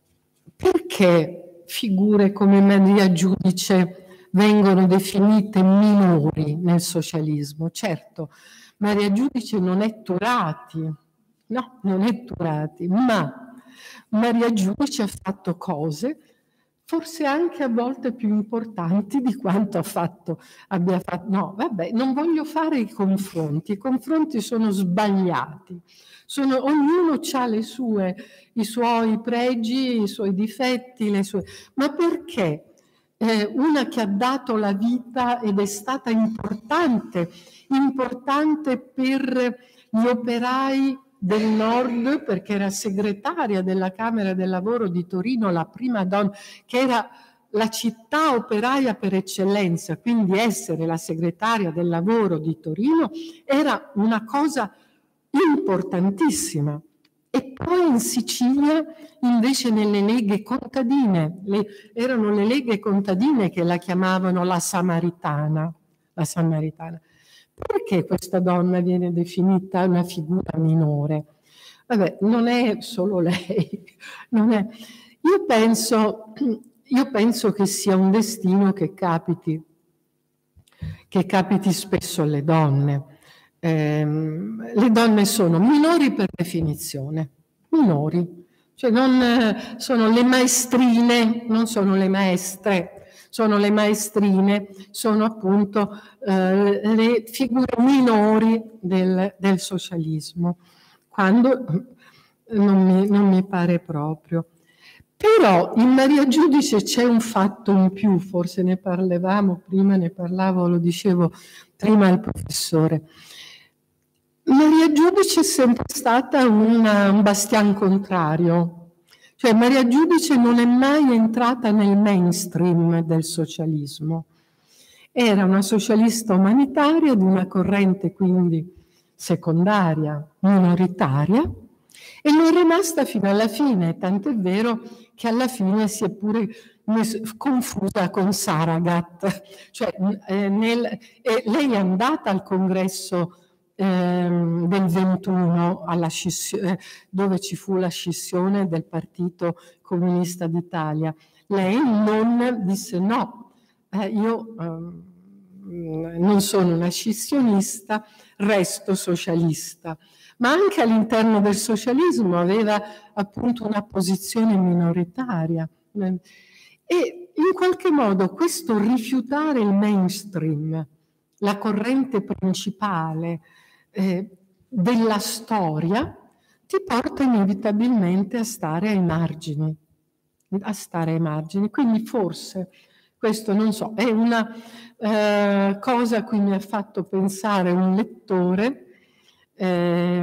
perché figure come Maria Giudice vengono definite minori nel socialismo? Certo, Maria Giudice non è Turati, no, non è Turati, ma Maria Giudice ha fatto cose forse anche a volte più importanti di quanto ha fatto, abbia fatto. No, vabbè, non voglio fare i confronti, i confronti sono sbagliati. Sono, ognuno ha le sue, i suoi pregi, i suoi difetti, le sue. Ma perché eh, una che ha dato la vita ed è stata importante, importante per gli operai del Nord, perché era segretaria della Camera del Lavoro di Torino, la prima donna, che era la città operaia per eccellenza, quindi essere la segretaria del lavoro di Torino era una cosa importantissima. E poi in Sicilia invece nelle leghe contadine, le, erano le leghe contadine che la chiamavano la Samaritana, la Samaritana. Perché questa donna viene definita una figura minore? Vabbè, non è solo lei, non è. Io penso, io penso che sia un destino che capiti, che capiti spesso alle donne. Eh, le donne sono minori per definizione, minori, cioè non eh, sono le maestrine, non sono le maestre, sono le maestrine, sono appunto eh, le figure minori del, del socialismo, quando non mi, non mi pare proprio. Però in Maria Giudice c'è un fatto in più, forse ne parlavamo prima, ne parlavo, lo dicevo prima al professore. Maria Giudice è sempre stata una, un bastian contrario. Cioè Maria Giudice non è mai entrata nel mainstream del socialismo. Era una socialista umanitaria di una corrente quindi secondaria, minoritaria, e lo è rimasta fino alla fine, tant'è vero che alla fine si è pure confusa con Saragat. Cioè, eh, nel, eh, lei è andata al congresso del ventuno alla scissione, dove ci fu la scissione del Partito Comunista d'Italia. Lei non disse no, eh, io eh, non sono una scissionista, resto socialista, ma anche all'interno del socialismo aveva appunto una posizione minoritaria. E in qualche modo questo rifiutare il mainstream, la corrente principale Eh, della storia, ti porta inevitabilmente a stare ai margini, a stare ai margini. Quindi forse, questo non so, è una eh, cosa a cui mi ha fatto pensare un lettore, eh,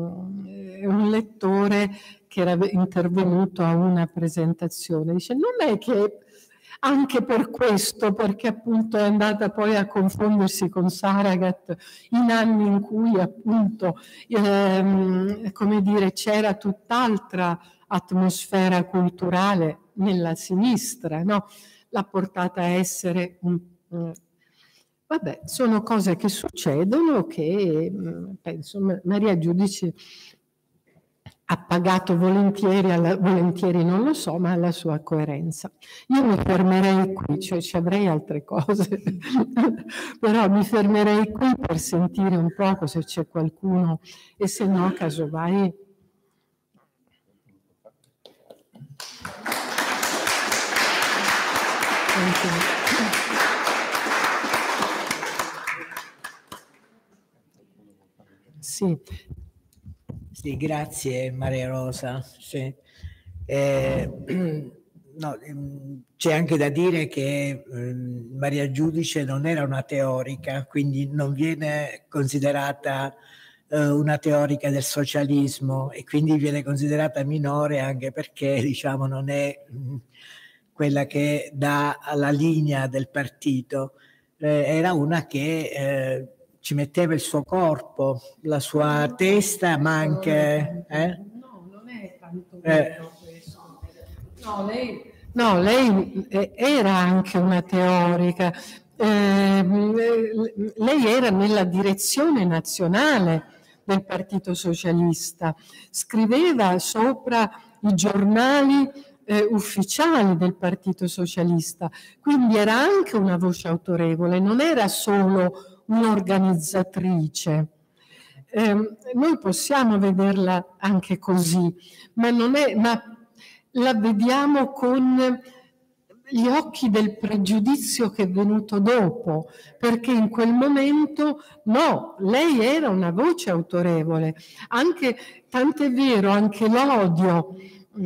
un lettore che era intervenuto a una presentazione. Dice, non è che anche per questo, perché appunto è andata poi a confondersi con Saragat in anni in cui appunto ehm, come dire, c'era tutt'altra atmosfera culturale nella sinistra, no? L'ha portata a essere un, um, vabbè, sono cose che succedono che penso Maria Giudice ha pagato volentieri, alla, volentieri non lo so, ma alla sua coerenza. Io mi fermerei qui, cioè ci avrei altre cose, però mi fermerei qui per sentire un poco se c'è qualcuno e se no, casomai. Sì. Sì, grazie Maria Rosa. Sì. Eh, no, c'è anche da dire che eh, Maria Giudice non era una teorica, quindi non viene considerata eh, una teorica del socialismo e quindi viene considerata minore anche perché, diciamo, non è mh, quella che dà la linea del partito. eh, era una che eh, ci metteva il suo corpo, la sua no, testa, ma anche... Eh? No, non è tanto vero eh. questo. No, lei, no, lei era anche una teorica. Eh, lei era nella direzione nazionale del Partito Socialista, scriveva sopra i giornali eh, ufficiali del Partito Socialista, quindi era anche una voce autorevole, non era solo un'organizzatrice. Eh, noi possiamo vederla anche così, ma, non è, ma la vediamo con gli occhi del pregiudizio che è venuto dopo, perché in quel momento no, lei era una voce autorevole, anche, tant'è vero, anche l'odio,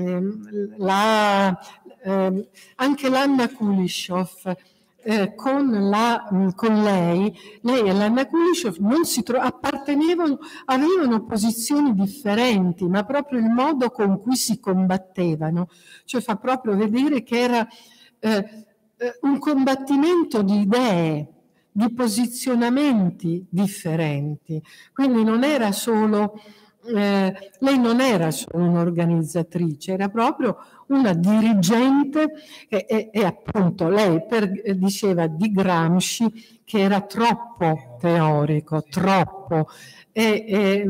ehm, la, ehm, anche l'Anna Kulishov eh, con, la, con lei, lei e l'Anna Kulishov non si tro- appartenevano, avevano posizioni differenti, ma proprio il modo con cui si combattevano, cioè fa proprio vedere che era Eh, eh, un combattimento di idee, di posizionamenti differenti. Quindi non era solo, eh, lei non era solo un'organizzatrice, era proprio una dirigente e, e, e appunto lei per, eh, diceva di Gramsci che era troppo teorico, troppo, e,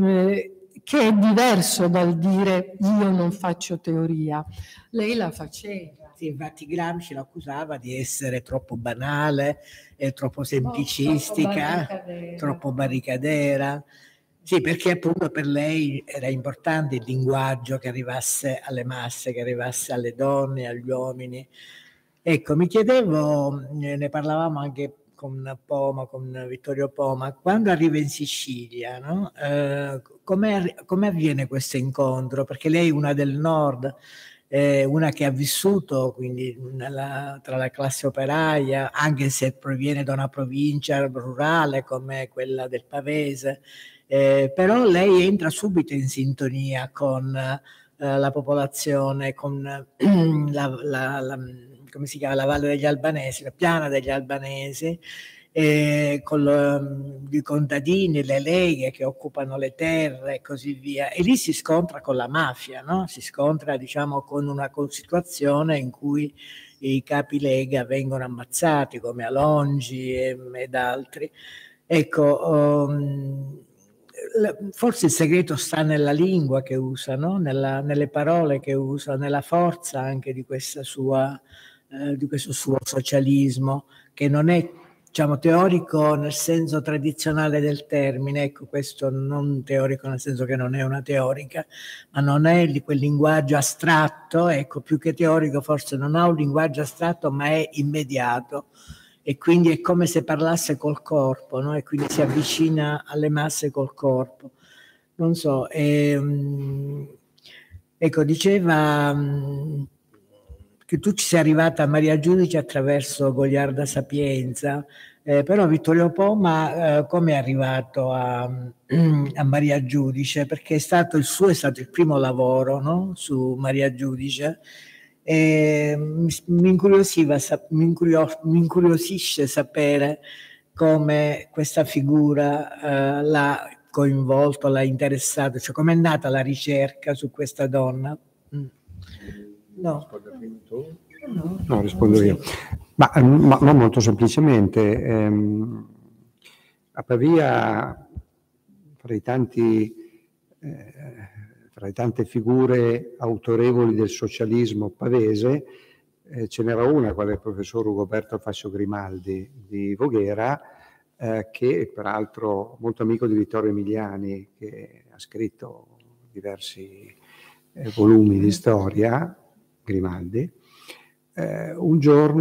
e, che è diverso dal dire io non faccio teoria. Lei la faceva. Sì, infatti Gramsci lo accusava di essere troppo banale, eh, troppo semplicistica, oh, troppo barricadera. troppo barricadera. Sì, perché appunto per lei era importante il linguaggio che arrivasse alle masse, che arrivasse alle donne, agli uomini. Ecco, mi chiedevo, ne parlavamo anche con Poma, con Vittorio Poma, quando arriva in Sicilia, no? eh, come avviene questo incontro? Perché lei è una del nord, eh, una che ha vissuto quindi nella, tra la classe operaia, anche se proviene da una provincia rurale come quella del Pavese, eh, però lei entra subito in sintonia con eh, la popolazione, con la, la, la, come si chiama, la Valle degli Albanesi, la Piana degli Albanesi, eh, con lo, i contadini, le leghe che occupano le terre e così via, e lì si scontra con la mafia, no? Si scontra, diciamo, con una situazione in cui i capi lega vengono ammazzati come Alongi e, ed altri. Ecco, um, forse il segreto sta nella lingua che usa, no? Nella, nelle parole che usa, nella forza anche di questa sua, eh, di questo suo socialismo, che non è, diciamo, teorico nel senso tradizionale del termine, ecco, questo non teorico nel senso che non è una teorica, ma non è di quel linguaggio astratto, ecco, più che teorico forse non ha un linguaggio astratto, ma è immediato, e quindi è come se parlasse col corpo, no? E quindi si avvicina alle masse col corpo. Non so, ehm, ecco, diceva mh, che tu ci sei arrivata a Maria Giudice attraverso Goliarda Sapienza, eh, però Vittorio Poma eh, come è arrivato a, a Maria Giudice? Perché è stato il suo è stato il primo lavoro, no? Su Maria Giudice. E mi incuriosiva, mi, incurio, mi incuriosisce sapere come questa figura eh, l'ha coinvolto, l'ha interessato, cioè com'è nata la ricerca su questa donna. Mm. No. No, no, rispondo io. Ma, ma, ma molto semplicemente, ehm, a Pavia, fra i tanti... Eh, tra le tante figure autorevoli del socialismo pavese, eh, ce n'era una, quale il professor Ugoberto Fascio Grimaldi di Voghera, eh, che peraltro molto amico di Vittorio Emiliani, che ha scritto diversi eh, volumi di storia, Grimaldi. Eh, un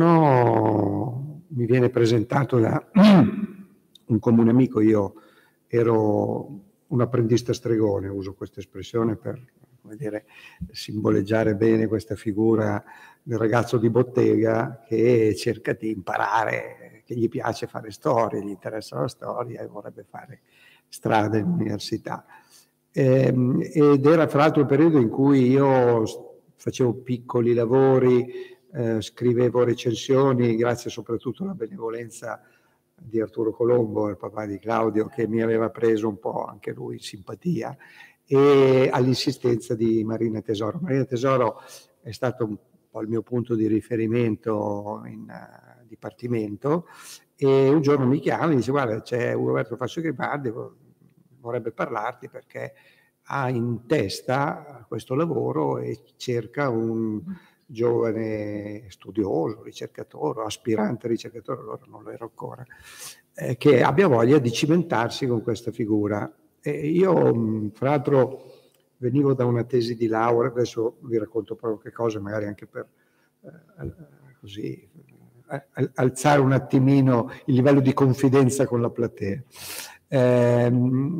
giorno mi viene presentato da un comune amico, io ero un apprendista stregone, uso questa espressione per, come dire, simboleggiare bene questa figura del ragazzo di bottega che cerca di imparare, che gli piace fare storia, gli interessa la storia e vorrebbe fare strada in università. E, ed era fra l'altro il periodo in cui io facevo piccoli lavori, eh, scrivevo recensioni, grazie soprattutto alla benevolenza di Arturo Colombo, il papà di Claudio, che mi aveva preso un po' anche lui in simpatia, e all'insistenza di Marina Tesoro. Marina Tesoro è stato un po' il mio punto di riferimento in uh, dipartimento, e un giorno mi chiama e dice: guarda, c'è Roberto Fascio Grimaldi, vorrebbe parlarti perché ha in testa questo lavoro e cerca un giovane studioso, ricercatore, aspirante ricercatore, allora non lo ero ancora, eh, che abbia voglia di cimentarsi con questa figura. E io, fra l'altro, venivo da una tesi di laurea, adesso vi racconto proprio che cosa, magari anche per eh, così eh, alzare un attimino il livello di confidenza con la platea. Eh,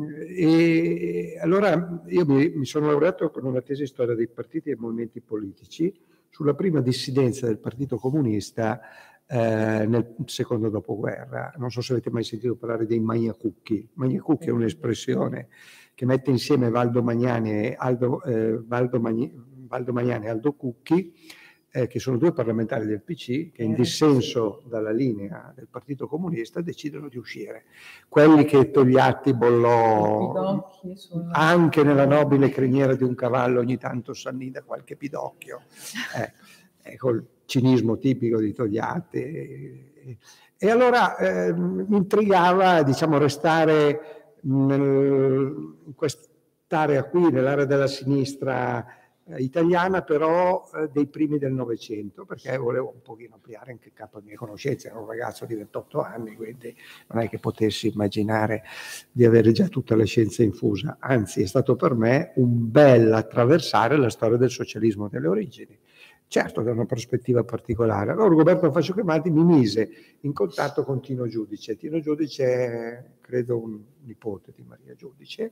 e allora io mi, mi sono laureato con una tesi di storia dei partiti e movimenti politici sulla prima dissidenza del Partito Comunista eh, nel secondo dopoguerra. Non so se avete mai sentito parlare dei Magna Cucchi. Magna Cucchi è un'espressione che mette insieme Valdo Magnani e Aldo, eh, Valdo, Magni, Valdo Magnani e Aldo Cucchi, eh, che sono due parlamentari del P C che in dissenso dalla linea del Partito Comunista decidono di uscire. Quelli che Togliatti bollò anche nella nobile criniera di un cavallo, ogni tanto s'annida qualche pidocchio, eh, col cinismo tipico di Togliatti. E, e allora eh, mi intrigava, diciamo, restare nel, in quest'area qui, nell'area della sinistra italiana, però eh, dei primi del Novecento, perché volevo un pochino ampliare anche il campo delle mie conoscenze. Ero un ragazzo di ventotto anni, quindi non è che potessi immaginare di avere già tutta la scienza infusa, anzi è stato per me un bel attraversare la storia del socialismo delle origini, certo da una prospettiva particolare. Allora Roberto Fascio Grimaldi mi mise in contatto con Tino Giudice. Tino Giudice è, credo, un nipote di Maria Giudice,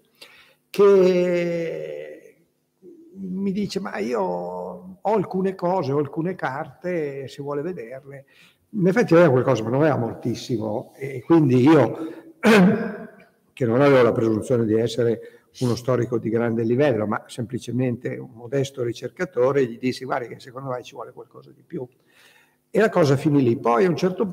che mi dice: ma io ho alcune cose, ho alcune carte, se vuole vederle. In effetti aveva qualcosa, ma non aveva moltissimo, e quindi io, che non avevo la presunzione di essere uno storico di grande livello, ma semplicemente un modesto ricercatore, gli dissi: guarda che secondo me ci vuole qualcosa di più. E la cosa finì lì. Poi a un certo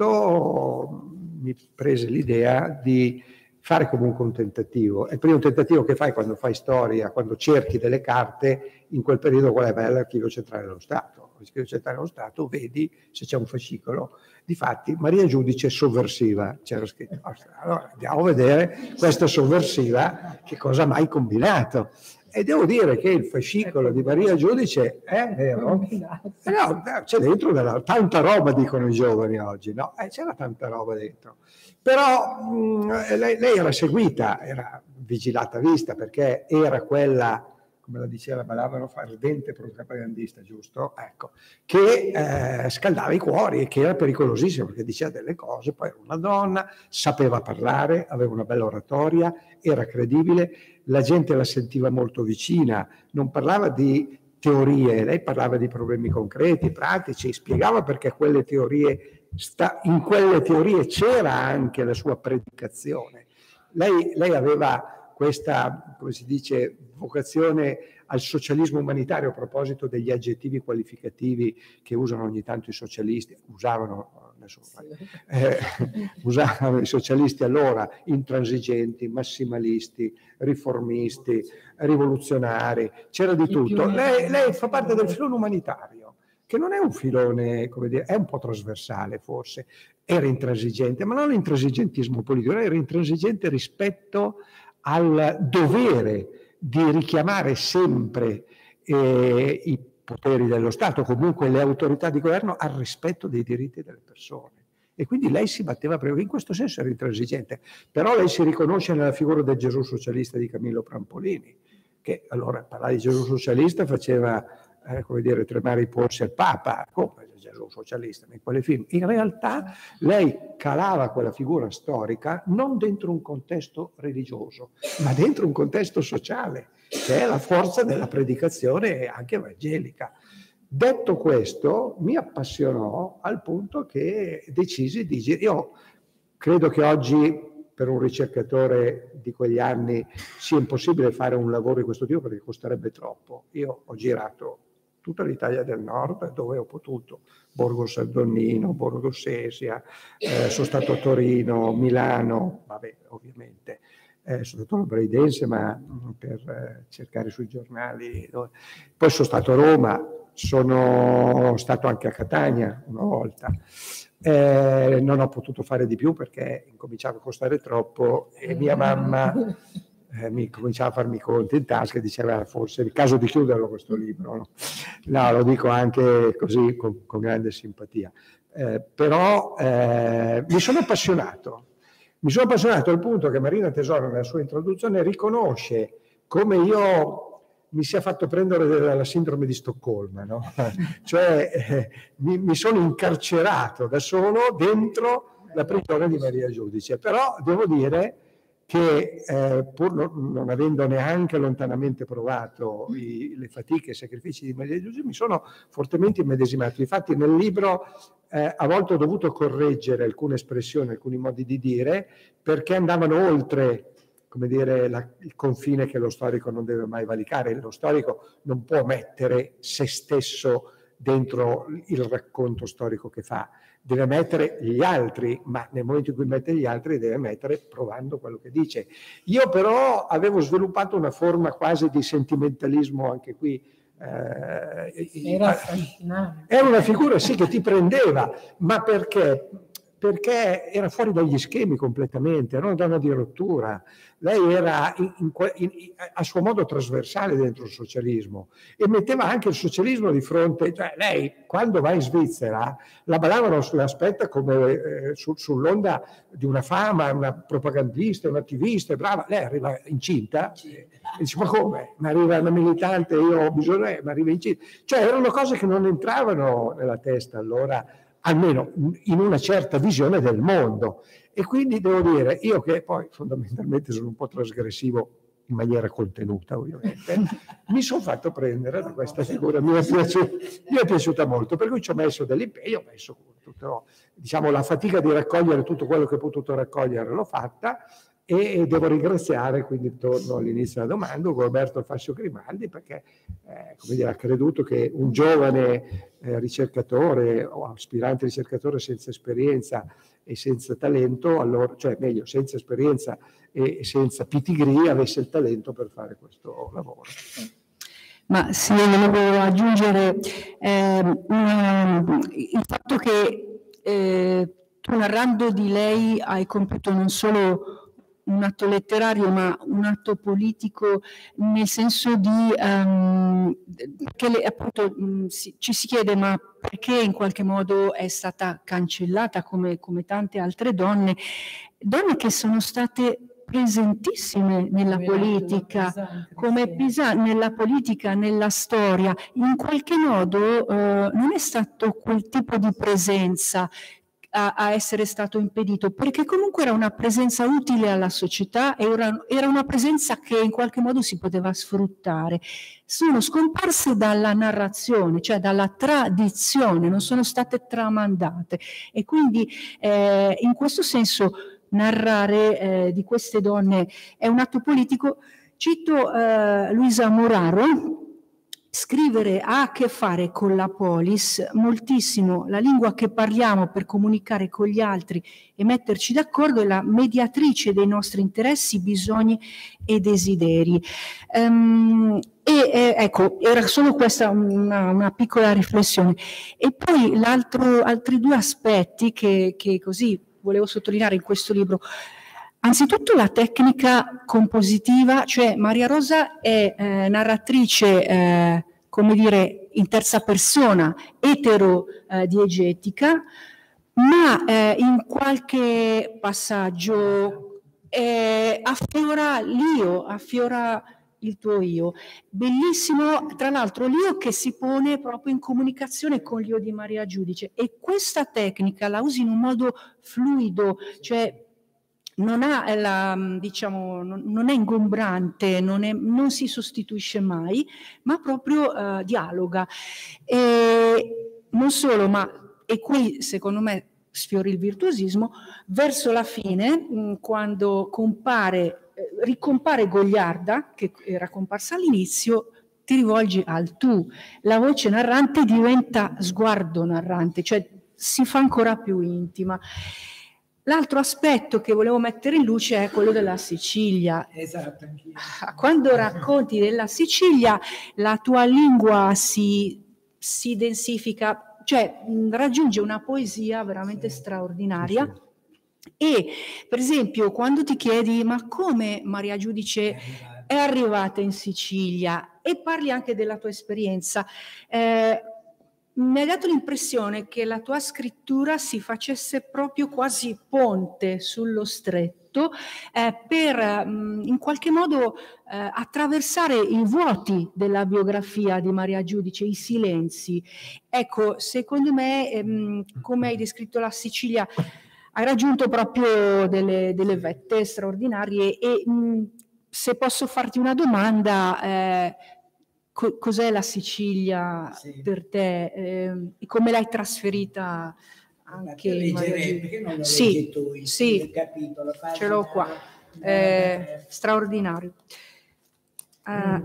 punto mi prese l'idea di fare comunque un tentativo. È il primo tentativo che fai quando fai storia, quando cerchi delle carte. In quel periodo qual è? Vai all'Archivio Centrale dello Stato. All'Archivio Centrale dello Stato vedi se c'è un fascicolo. Difatti Maria Giudice sovversiva, c'era scritto. Allora andiamo a vedere questa sovversiva che cosa ha mai combinato. E devo dire che il fascicolo di Maria Giudice è vero. Eh no, c'è dentro della, tanta roba, dicono i giovani oggi, no? Eh, c'era tanta roba dentro. Però mh, lei, lei era seguita, era vigilata vista, perché era quella, come la diceva Balavano, ardente propagandista, giusto? Ecco, che eh, scaldava i cuori e che era pericolosissima, perché diceva delle cose. Poi era una donna, sapeva parlare, aveva una bella oratoria, era credibile, la gente la sentiva molto vicina, non parlava di teorie, lei parlava di problemi concreti, pratici, spiegava perché quelle teorie, sta, in quelle teorie c'era anche la sua predicazione. Lei, lei aveva questa, come si dice, vocazione al socialismo umanitario, a proposito degli aggettivi qualificativi che usano ogni tanto i socialisti, usavano, adesso, eh, usavano i socialisti allora, intransigenti, massimalisti, riformisti, rivoluzionari, c'era di tutto. Lei, lei fa parte del filone umanitario, che non è un filone, come dire, è un po' trasversale forse. Era intransigente, ma non l'intransigentismo politico, era intransigente rispetto al dovere di richiamare sempre eh, i poteri dello Stato, comunque le autorità di governo, al rispetto dei diritti delle persone. E quindi lei si batteva proprio, in questo senso era intransigente. Però lei si riconosce nella figura del Gesù socialista di Camillo Prampolini, che allora parlare di Gesù socialista faceva, eh, come dire, tremare i polsi al Papa, come Gesù socialista in quelle film. In realtà lei calava quella figura storica non dentro un contesto religioso, ma dentro un contesto sociale, che è la forza della predicazione anche evangelica. Detto questo, mi appassionò al punto che decisi di girare. Io credo che oggi, per un ricercatore di quegli anni, sia impossibile fare un lavoro di questo tipo perché costerebbe troppo. Io ho girato tutta l'Italia del Nord, dove ho potuto, Borgo Saldonnino, Borgo Sesia, eh, sono stato a Torino, Milano, vabbè, ovviamente, eh, sono stato a Braidense, ma per eh, cercare sui giornali. Poi sono stato a Roma, sono stato anche a Catania una volta. Eh, non ho potuto fare di più perché incominciava a costare troppo e mia mamma eh, mi cominciava a farmi conti in tasca e diceva forse è il caso di chiuderlo questo libro, no, no lo dico anche così con, con grande simpatia, eh, però eh, mi sono appassionato mi sono appassionato al punto che Marina Tesoro nella sua introduzione riconosce come io mi sia fatto prendere dalla sindrome di Stoccolma, no? Cioè eh, mi, mi sono incarcerato da solo dentro la prigione di Maria Giudice, però devo dire che eh, pur non, non avendo neanche lontanamente provato i, le fatiche e i sacrifici di Maria Giudice, mi sono fortemente immedesimato. Infatti nel libro eh, a volte ho dovuto correggere alcune espressioni, alcuni modi di dire, perché andavano oltre, come dire, la, il confine che lo storico non deve mai valicare. Lo storico non può mettere se stesso dentro il racconto storico che fa, deve mettere gli altri, ma nel momento in cui mette gli altri deve mettere provando quello che dice. Io però avevo sviluppato una forma quasi di sentimentalismo anche qui. Eh, era, era una figura sì che ti prendeva, ma perché? Perché era fuori dagli schemi completamente, era una donna di rottura. Lei era in, in, in, a suo modo trasversale dentro il socialismo e metteva anche il socialismo di fronte. Cioè, lei quando va in Svizzera la ballavano sull'aspetta come eh, su, sull'onda di una fama, una propagandista, un'attivista, brava. Lei arriva incinta e dice: ma come? Ma arriva una militante, io ho bisogno, ma arriva incinta. Cioè erano cose che non entravano nella testa allora, almeno in una certa visione del mondo. E quindi devo dire, io che poi fondamentalmente sono un po' trasgressivo in maniera contenuta ovviamente, mi sono fatto prendere da questa figura, mi è, piaciuta, mi è piaciuta molto, per cui ci ho messo dell'impegno, ho messo tutto, diciamo, la fatica di raccogliere tutto quello che ho potuto raccogliere l'ho fatta, e devo ringraziare, quindi torno all'inizio della domanda, Roberto Alfascio Grimaldi, perché eh, come dire, ha creduto che un giovane eh, ricercatore o aspirante ricercatore senza esperienza e senza talento, allora, cioè meglio, senza esperienza e senza pitigree, avesse il talento per fare questo lavoro. Ma sì, volevo aggiungere eh, um, il fatto che eh, tu, narrando di lei, hai compiuto non solo un atto letterario, ma un atto politico, nel senso di um, che le, appunto mh, si, ci si chiede ma perché in qualche modo è stata cancellata come, come tante altre donne, donne che sono state presentissime nella come politica, Pisani, come Pisani, nella politica, nella storia. In qualche modo eh, non è stato quel tipo di presenza A, a essere stato impedito, perché comunque era una presenza utile alla società, era, era una presenza che in qualche modo si poteva sfruttare. Sono scomparse dalla narrazione, cioè dalla tradizione, non sono state tramandate, e quindi eh, in questo senso narrare eh, di queste donne è un atto politico. Cito eh, Luisa Moraro: scrivere ha a che fare con la polis moltissimo, la lingua che parliamo per comunicare con gli altri e metterci d'accordo è la mediatrice dei nostri interessi, bisogni e desideri. Um, e eh, ecco, era solo questa una, una piccola riflessione. E poi l'altro, altri due aspetti che, che così volevo sottolineare in questo libro. Anzitutto la tecnica compositiva, cioè Maria Rosa è eh, narratrice, eh, come dire, in terza persona, etero-diegetica, ma eh, in qualche passaggio eh, affiora l'io, affiora il tuo io. Bellissimo, tra l'altro l'io che si pone proprio in comunicazione con l'io di Maria Giudice, e questa tecnica la usi in un modo fluido, cioè non ha la, diciamo, non è ingombrante, non, è, non si sostituisce mai, ma proprio uh, dialoga. E non solo, ma, e qui secondo me sfiori il virtuosismo, verso la fine, mh, quando compare, eh, ricompare Goliarda, che era comparsa all'inizio, ti rivolgi al tu. La voce narrante diventa sguardo narrante, cioè si fa ancora più intima. L'altro aspetto che volevo mettere in luce è quello della Sicilia. Esatto, anch'io. Quando racconti della Sicilia, la tua lingua si, si densifica, cioè mh, raggiunge una poesia veramente Sì. straordinaria. Sì, sì. E per esempio quando ti chiedi ma come Maria Giudice è arrivata in Sicilia e parli anche della tua esperienza, eh, mi hai dato l'impressione che la tua scrittura si facesse proprio quasi ponte sullo stretto eh, per mh, in qualche modo eh, attraversare i vuoti della biografia di Maria Giudice, i silenzi. Ecco, secondo me, ehm, come hai descritto la Sicilia, hai raggiunto proprio delle, delle vette straordinarie e mh, se posso farti una domanda, eh, co- cos'è la Sicilia Sì. per te eh, e come l'hai trasferita anche in Maria Giudice? Perché non lo Sì, leggi tu il, sì, il capitolo? ce l'ho qua, eh, straordinario. Eh,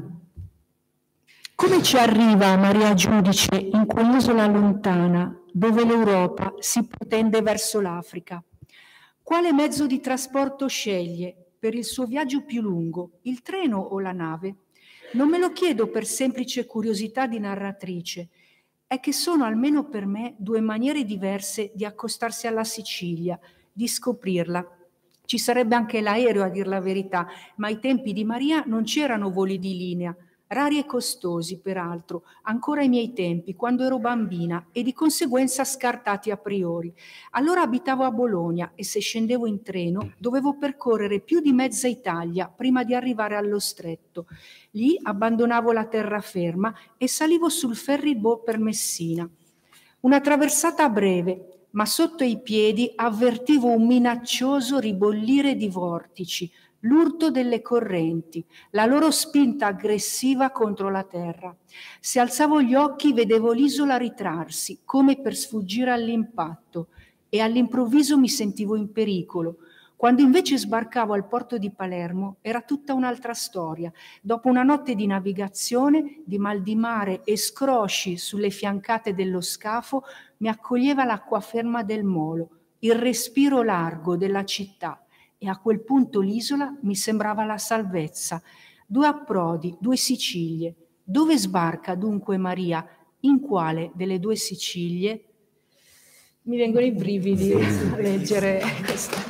come ci arriva Maria Giudice in quell'isola lontana dove l'Europa si protende verso l'Africa? Quale mezzo di trasporto sceglie per il suo viaggio più lungo, il treno o la nave? Non me lo chiedo per semplice curiosità di narratrice, è che sono almeno per me due maniere diverse di accostarsi alla Sicilia, di scoprirla. Ci sarebbe anche l'aereo a dir la verità, ma ai tempi di Maria non c'erano voli di linea, rari e costosi peraltro, ancora ai miei tempi, quando ero bambina e di conseguenza scartati a priori. Allora abitavo a Bologna e se scendevo in treno dovevo percorrere più di mezza Italia prima di arrivare allo Stretto. Lì abbandonavo la terraferma e salivo sul ferryboat per Messina. Una traversata breve, ma sotto i piedi avvertivo un minaccioso ribollire di vortici, l'urto delle correnti, la loro spinta aggressiva contro la terra. Se alzavo gli occhi vedevo l'isola ritrarsi, come per sfuggire all'impatto, e all'improvviso mi sentivo in pericolo. Quando invece sbarcavo al porto di Palermo era tutta un'altra storia. Dopo una notte di navigazione, di mal di mare e scrosci sulle fiancate dello scafo, mi accoglieva l'acquaferma del Molo, il respiro largo della città. E a quel punto l'isola mi sembrava la salvezza. Due approdi, due Sicilie. Dove sbarca dunque Maria? In quale delle due Sicilie? Mi vengono i brividi a leggere questo.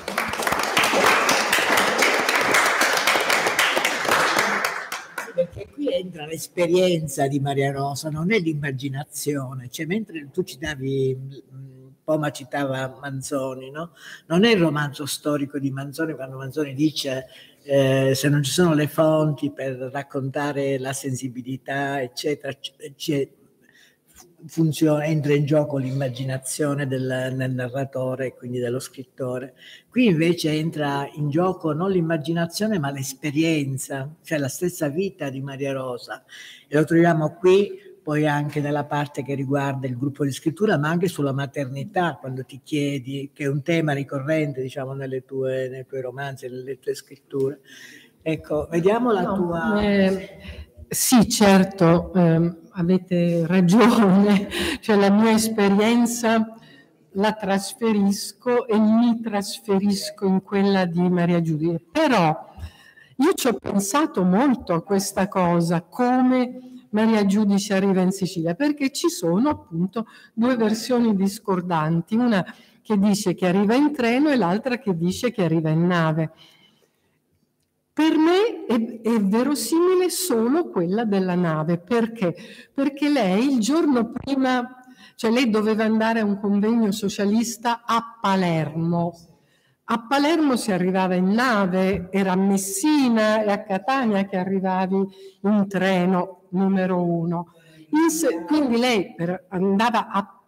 Perché qui entra l'esperienza di Maria Rosa, non è l'immaginazione. Cioè, mentre tu citavi, Poma citava Manzoni, no? Non è il romanzo storico di Manzoni, quando Manzoni dice eh, se non ci sono le fonti per raccontare la sensibilità, eccetera, c'è, funziona, entra in gioco l'immaginazione del, del narratore e quindi dello scrittore. Qui invece entra in gioco non l'immaginazione ma l'esperienza, cioè la stessa vita di Maria Rosa, e lo troviamo qui poi anche nella parte che riguarda il gruppo di scrittura, ma anche sulla maternità, quando ti chiedi, che è un tema ricorrente, diciamo, nelle tue, nei tuoi romanzi, nelle tue scritture. Ecco, vediamo la no, tua... Eh, sì, certo, eh, avete ragione, cioè la mia esperienza la trasferisco e mi trasferisco in quella di Maria Giudice, però io ci ho pensato molto a questa cosa, come Maria Giudice arriva in Sicilia, perché ci sono appunto due versioni discordanti, una che dice che arriva in treno e l'altra che dice che arriva in nave. Per me è, è verosimile solo quella della nave, perché? Perché lei il giorno prima, cioè lei doveva andare a un convegno socialista a Palermo. A Palermo si arrivava in nave, era a Messina e a Catania che arrivavi in treno numero uno. In se, quindi lei per, andava a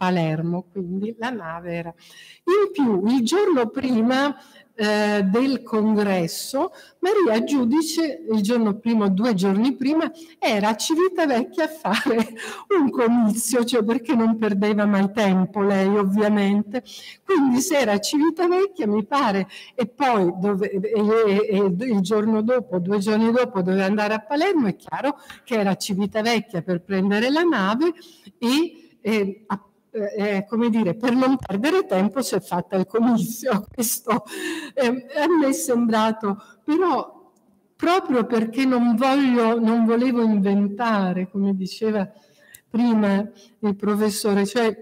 Palermo, quindi la nave era. In più, il giorno prima eh, del congresso, Maria Giudice, il giorno prima, due giorni prima, era a Civitavecchia a fare un comizio, cioè perché non perdeva mai tempo lei, ovviamente. Quindi se era a Civitavecchia, mi pare, e poi dove, e, e, e il giorno dopo, due giorni dopo, doveva andare a Palermo, è chiaro che era a Civitavecchia per prendere la nave e, e a Eh, come dire, per non perdere tempo si è fatta il comizio. Questo eh, a me è sembrato, però proprio perché non voglio, non volevo inventare, come diceva prima il professore, cioè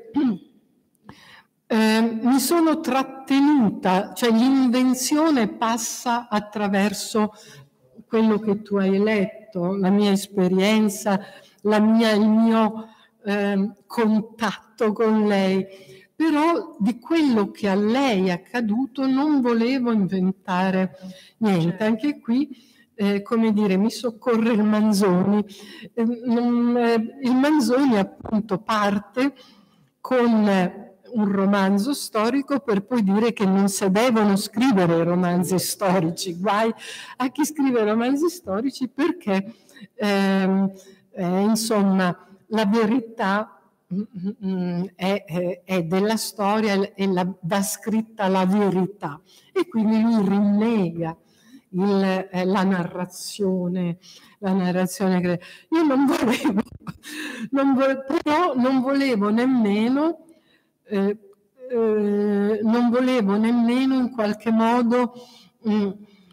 eh, mi sono trattenuta, cioè l'invenzione passa attraverso quello che tu hai letto, la mia esperienza, la mia, il mio eh, contatto con lei, però di quello che a lei è accaduto non volevo inventare niente. Anche qui, eh, come dire, mi soccorre il Manzoni. Eh, non, eh, il Manzoni appunto parte con un romanzo storico per poi dire che non si devono scrivere romanzi storici. Guai a chi scrive romanzi storici, perché ehm, eh, insomma la verità mm, è, è, è della storia e la, va scritta la verità, e quindi lui rinnega il, eh, la narrazione, la narrazione. Io non volevo, non vo- però non volevo nemmeno eh, eh, non volevo nemmeno in qualche modo mh,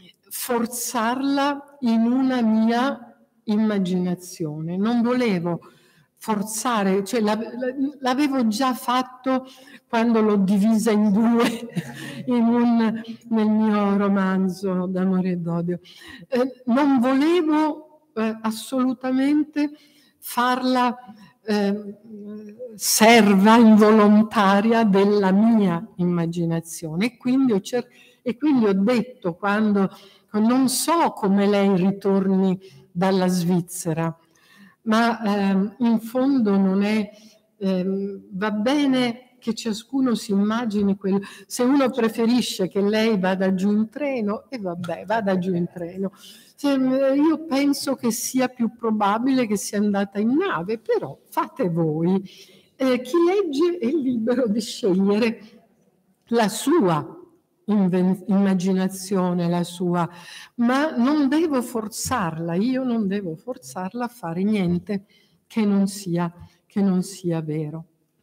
forzarla in una mia immaginazione, non volevo forzare, cioè l'avevo già fatto quando l'ho divisa in due in un, nel mio romanzo d'amore e d'odio. Eh, non volevo eh, assolutamente farla eh, serva involontaria della mia immaginazione, e quindi ho, cer- e quindi ho detto, quando non so come lei ritorni dalla Svizzera, ma ehm, in fondo non è, ehm, va bene che ciascuno si immagini quello. Se uno preferisce che lei vada giù in treno, e vabbè, vada giù in treno. Se, io penso che sia più probabile che sia andata in nave, però fate voi. Eh, chi legge è libero di scegliere la sua immaginazione, la sua, ma non devo forzarla, io non devo forzarla a fare niente che non sia, che non sia vero.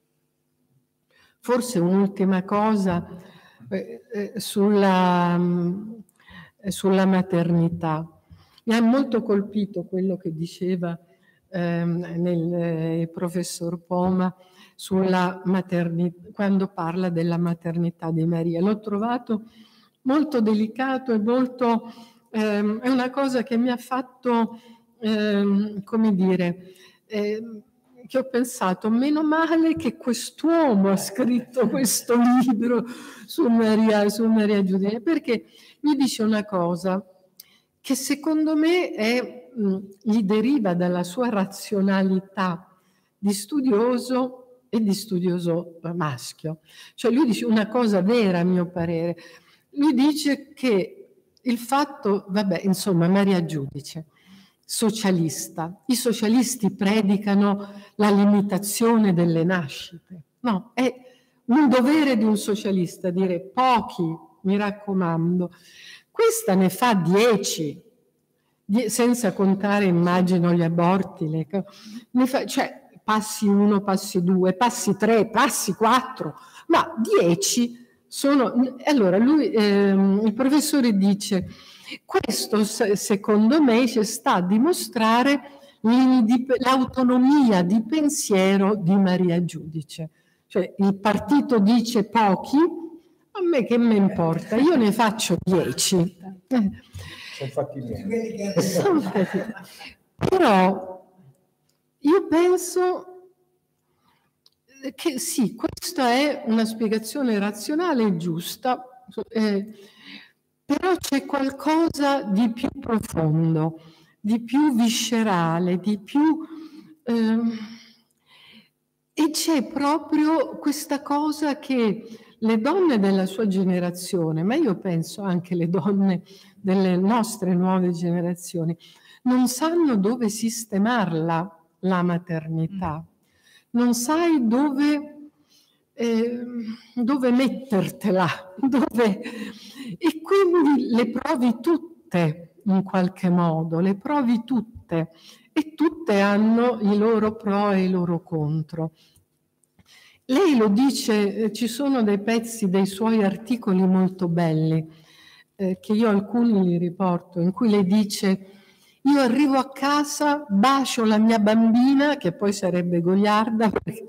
Forse un'ultima cosa eh, eh, sulla, mh, sulla maternità. Mi ha molto colpito quello che diceva ehm, nel, eh, il professor Poma sulla maternità, quando parla della maternità di Maria. L'ho trovato molto delicato e molto, ehm, è una cosa che mi ha fatto, ehm, come dire, ehm, che ho pensato, meno male che quest'uomo ha scritto questo libro su Maria, su Maria Giudice, perché mi dice una cosa che secondo me è, mh, gli deriva dalla sua razionalità di studioso e di studioso maschio. Cioè lui dice una cosa vera, a mio parere. Lui dice che il fatto, vabbè, insomma, Maria Giudice, socialista, i socialisti predicano la limitazione delle nascite. No, è un dovere di un socialista dire pochi, mi raccomando. Questa ne fa dieci, senza contare, immagino, gli aborti, le, ne fa, cioè passi uno, passi due, passi tre, passi quattro, ma dieci sono. Allora lui, ehm, il professore dice, questo secondo me ci sta a dimostrare l'autonomia di pensiero di Maria Giudice. Cioè il partito dice pochi, a me che me importa, io ne faccio dieci. Sono fatti bene. Sono fatti. Però io penso che sì, questa è una spiegazione razionale e giusta, eh, però c'è qualcosa di più profondo, di più viscerale, di più... Eh, e c'è proprio questa cosa che le donne della sua generazione, ma io penso anche le donne delle nostre nuove generazioni, non sanno dove sistemarla la maternità, non sai dove, eh, dove mettertela, dove... e quindi le provi tutte in qualche modo, le provi tutte e tutte hanno i loro pro e i loro contro. Lei lo dice, eh, ci sono dei pezzi dei suoi articoli molto belli, eh, che io alcuni li riporto, in cui lei dice: io arrivo a casa, bacio la mia bambina, che poi sarebbe goliarda,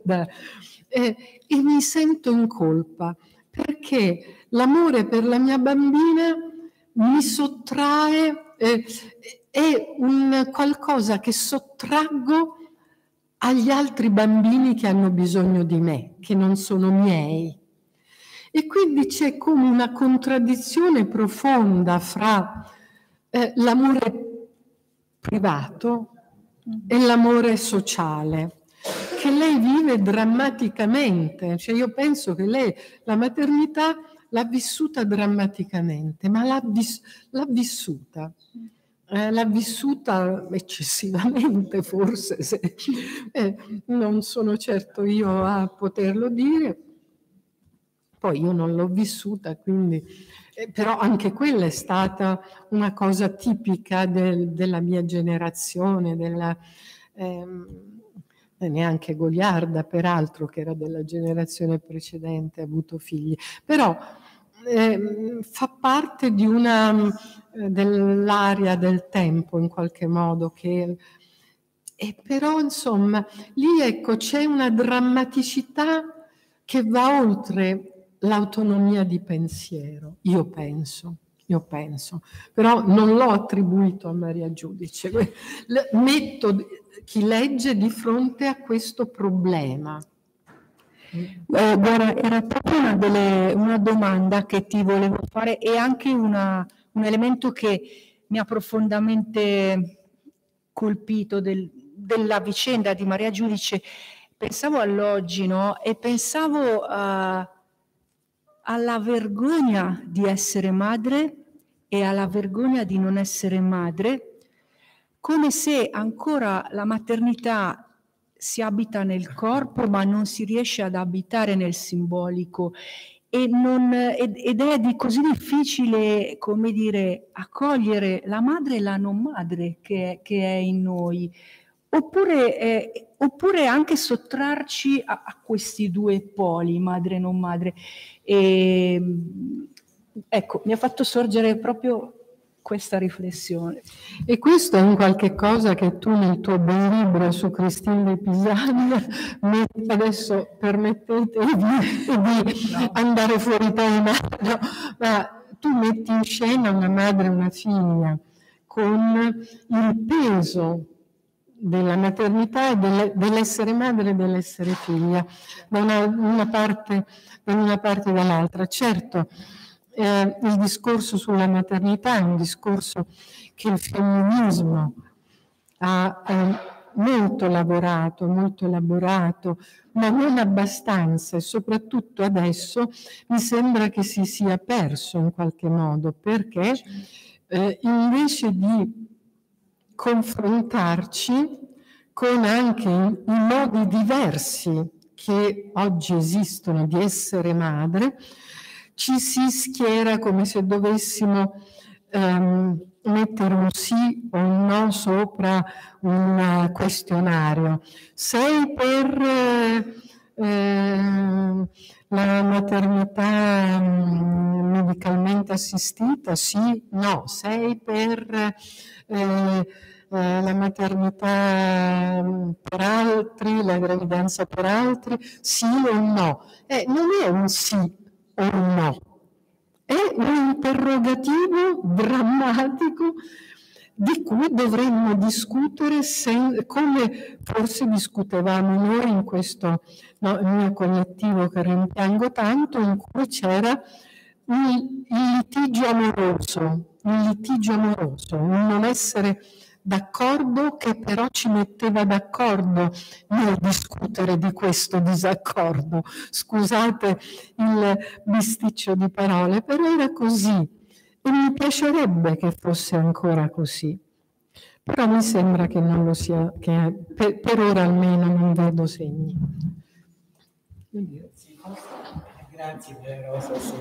eh, e mi sento in colpa, perché l'amore per la mia bambina mi sottrae, eh, è un qualcosa che sottraggo agli altri bambini che hanno bisogno di me, che non sono miei. E quindi c'è come una contraddizione profonda fra eh, l'amore privato e l'amore sociale, che lei vive drammaticamente. Cioè io penso che lei la maternità l'ha vissuta drammaticamente, ma l'ha, vis- l'ha vissuta. Eh, l'ha vissuta eccessivamente, forse, se, eh, non sono certo io a poterlo dire. Poi io non l'ho vissuta, quindi, eh, però anche quella è stata una cosa tipica del, della mia generazione, della, ehm, neanche goliarda, peraltro, che era della generazione precedente, ha avuto figli. Però eh, fa parte di una... dell'area del tempo in qualche modo, che e però insomma lì ecco c'è una drammaticità che va oltre l'autonomia di pensiero, io penso, io penso, però non l'ho attribuito a Maria Giudice, metto chi legge di fronte a questo problema. Eh, guarda, era proprio una, delle, una domanda che ti volevo fare e anche una, un elemento che mi ha profondamente colpito del, della vicenda di Maria Giudice. Pensavo all'oggi, no? E pensavo uh, alla vergogna di essere madre e alla vergogna di non essere madre, come se ancora la maternità si abita nel corpo ma non si riesce ad abitare nel simbolico e non, ed, ed è di così difficile, come dire, accogliere la madre e la non madre che è, che è in noi, oppure, eh, oppure anche sottrarci a, a questi due poli, madre e non madre. E, ecco, mi ha fatto sorgere proprio questa riflessione. E questo è un qualche cosa che tu nel tuo bel libro su Christine de Pisan, adesso permettetevi di, di no. andare fuori tema, no, ma tu metti in scena una madre e una figlia con il peso della maternità e delle, dell'essere madre e dell'essere figlia, da una, una parte, da una parte e dall'altra. Certo, Eh, il discorso sulla maternità è un discorso che il femminismo ha eh, molto lavorato, molto elaborato, ma non abbastanza, e soprattutto adesso mi sembra che si sia perso in qualche modo, perché eh, invece di confrontarci con anche i, i modi diversi che oggi esistono di essere madre, ci si schiera come se dovessimo ehm, mettere un sì o un no sopra un questionario. Sei per eh, la maternità mh, medicalmente assistita? Sì, no. Sei per eh, eh, la maternità per altri, la gravidanza per altri? Sì o no? Eh, non è un sì o no, è un interrogativo drammatico di cui dovremmo discutere sen- come forse discutevamo noi in questo no, mio collettivo che rimpiango tanto, in cui c'era il, il litigio amoroso, il litigio amoroso, il non essere d'accordo, che però ci metteva d'accordo nel discutere di questo disaccordo. Scusate il bisticcio di parole, però era così e mi piacerebbe che fosse ancora così. Però mi sembra che non lo sia, che per, per ora almeno non vedo segni. Grazie Rosa, sì.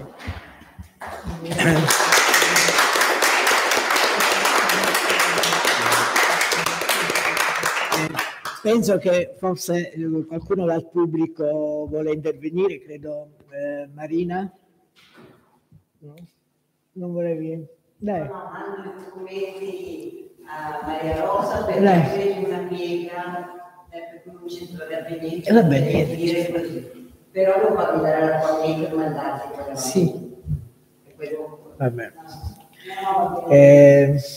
Penso che forse qualcuno dal pubblico vuole intervenire, credo eh, Marina? No? Non volevi? Dai. No, mando i documenti a Maria Rosa perché fece una piega eh, per cui non c'entra da benissimo. E va bene. Dire così. Però lo fa vedere la qualità per mandarti. Sì. Va bene. Eh,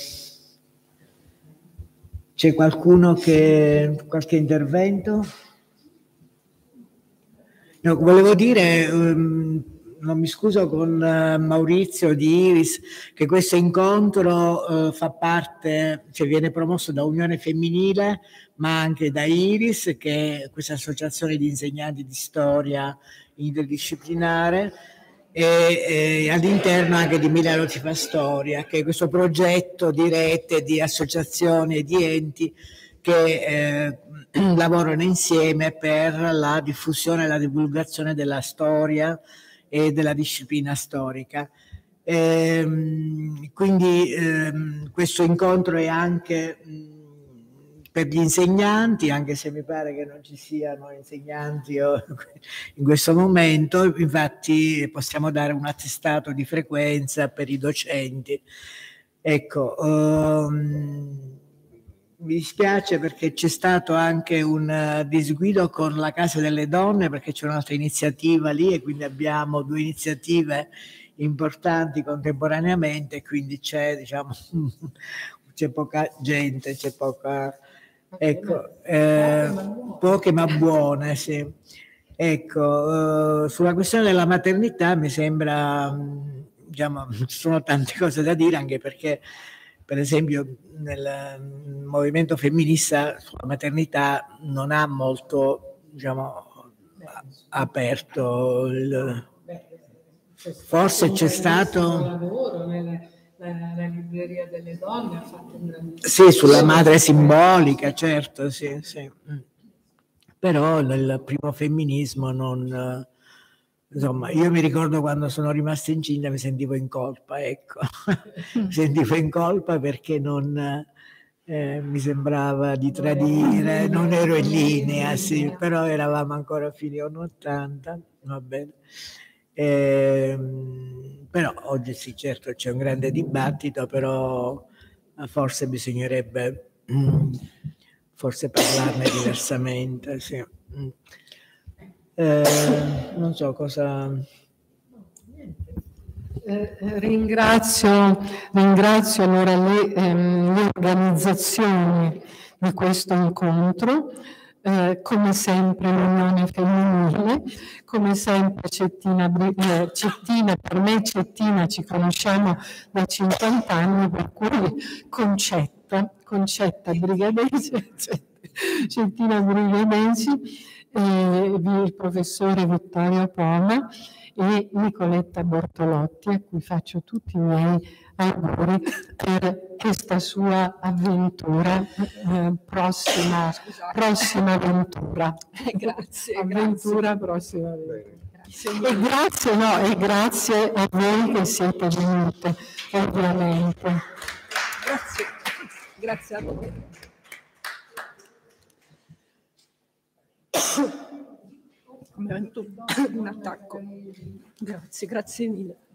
c'è qualcuno che qualche intervento? No, volevo dire, um, non mi scuso con uh, Maurizio di Iris, che questo incontro uh, fa parte, cioè viene promosso da Unione Femminile, ma anche da Iris, che è questa associazione di insegnanti di storia interdisciplinare, e, e all'interno anche di Milano si fa storia, che è questo progetto di rete di associazioni e di enti che eh, lavorano insieme per la diffusione e la divulgazione della storia e della disciplina storica. Ehm, quindi ehm, questo incontro è anche mh, per gli insegnanti, anche se mi pare che non ci siano insegnanti in questo momento, infatti possiamo dare un attestato di frequenza per i docenti. Ecco, um, mi dispiace perché c'è stato anche un disguido con la Casa delle Donne, perché c'è un'altra iniziativa lì e quindi abbiamo due iniziative importanti contemporaneamente, quindi c'è, diciamo, c'è poca gente, c'è poca, ecco, eh, poche ma buone, sì. Ecco, eh, sulla questione della maternità mi sembra, diciamo, ci sono tante cose da dire, anche perché per esempio nel movimento femminista sulla maternità non ha molto, diciamo, aperto il... Forse c'è stato lavoro nelle, nella libreria delle donne, ha fatto un grandissimo... Sì, sulla madre simbolica, certo, sì, sì. Però il primo femminismo non... Insomma, io mi ricordo quando sono rimasta incinta mi sentivo in colpa, ecco, mi sentivo in colpa perché non eh, mi sembrava di tradire, non ero in linea, sì, però eravamo ancora a fine anni ottanta, va bene. Eh, però oggi sì, certo c'è un grande dibattito, però forse bisognerebbe mm, forse parlarne diversamente, sì. Mm. Eh, non so cosa... Eh, ringrazio, ringrazio allora le, ehm, le organizzazioni di questo incontro, eh, come sempre l'Unione Femminile, come sempre Cettina, eh, Cettina, per me Cettina ci conosciamo da cinquanta anni, per cui Concetta, Concetta Brigadesi, Cettina Brigadesi, eh, il professore Vittorio Poma e Nicoletta Bortolotti, a cui faccio tutti i miei auguri per questa sua avventura, eh, prossima, prossima avventura. Grazie. Avventura, grazie. prossima avventura. Grazie, e grazie, no, e grazie a voi che siete venute, ovviamente. Grazie, grazie a voi. Mi è venuto un attacco. Grazie, grazie mille.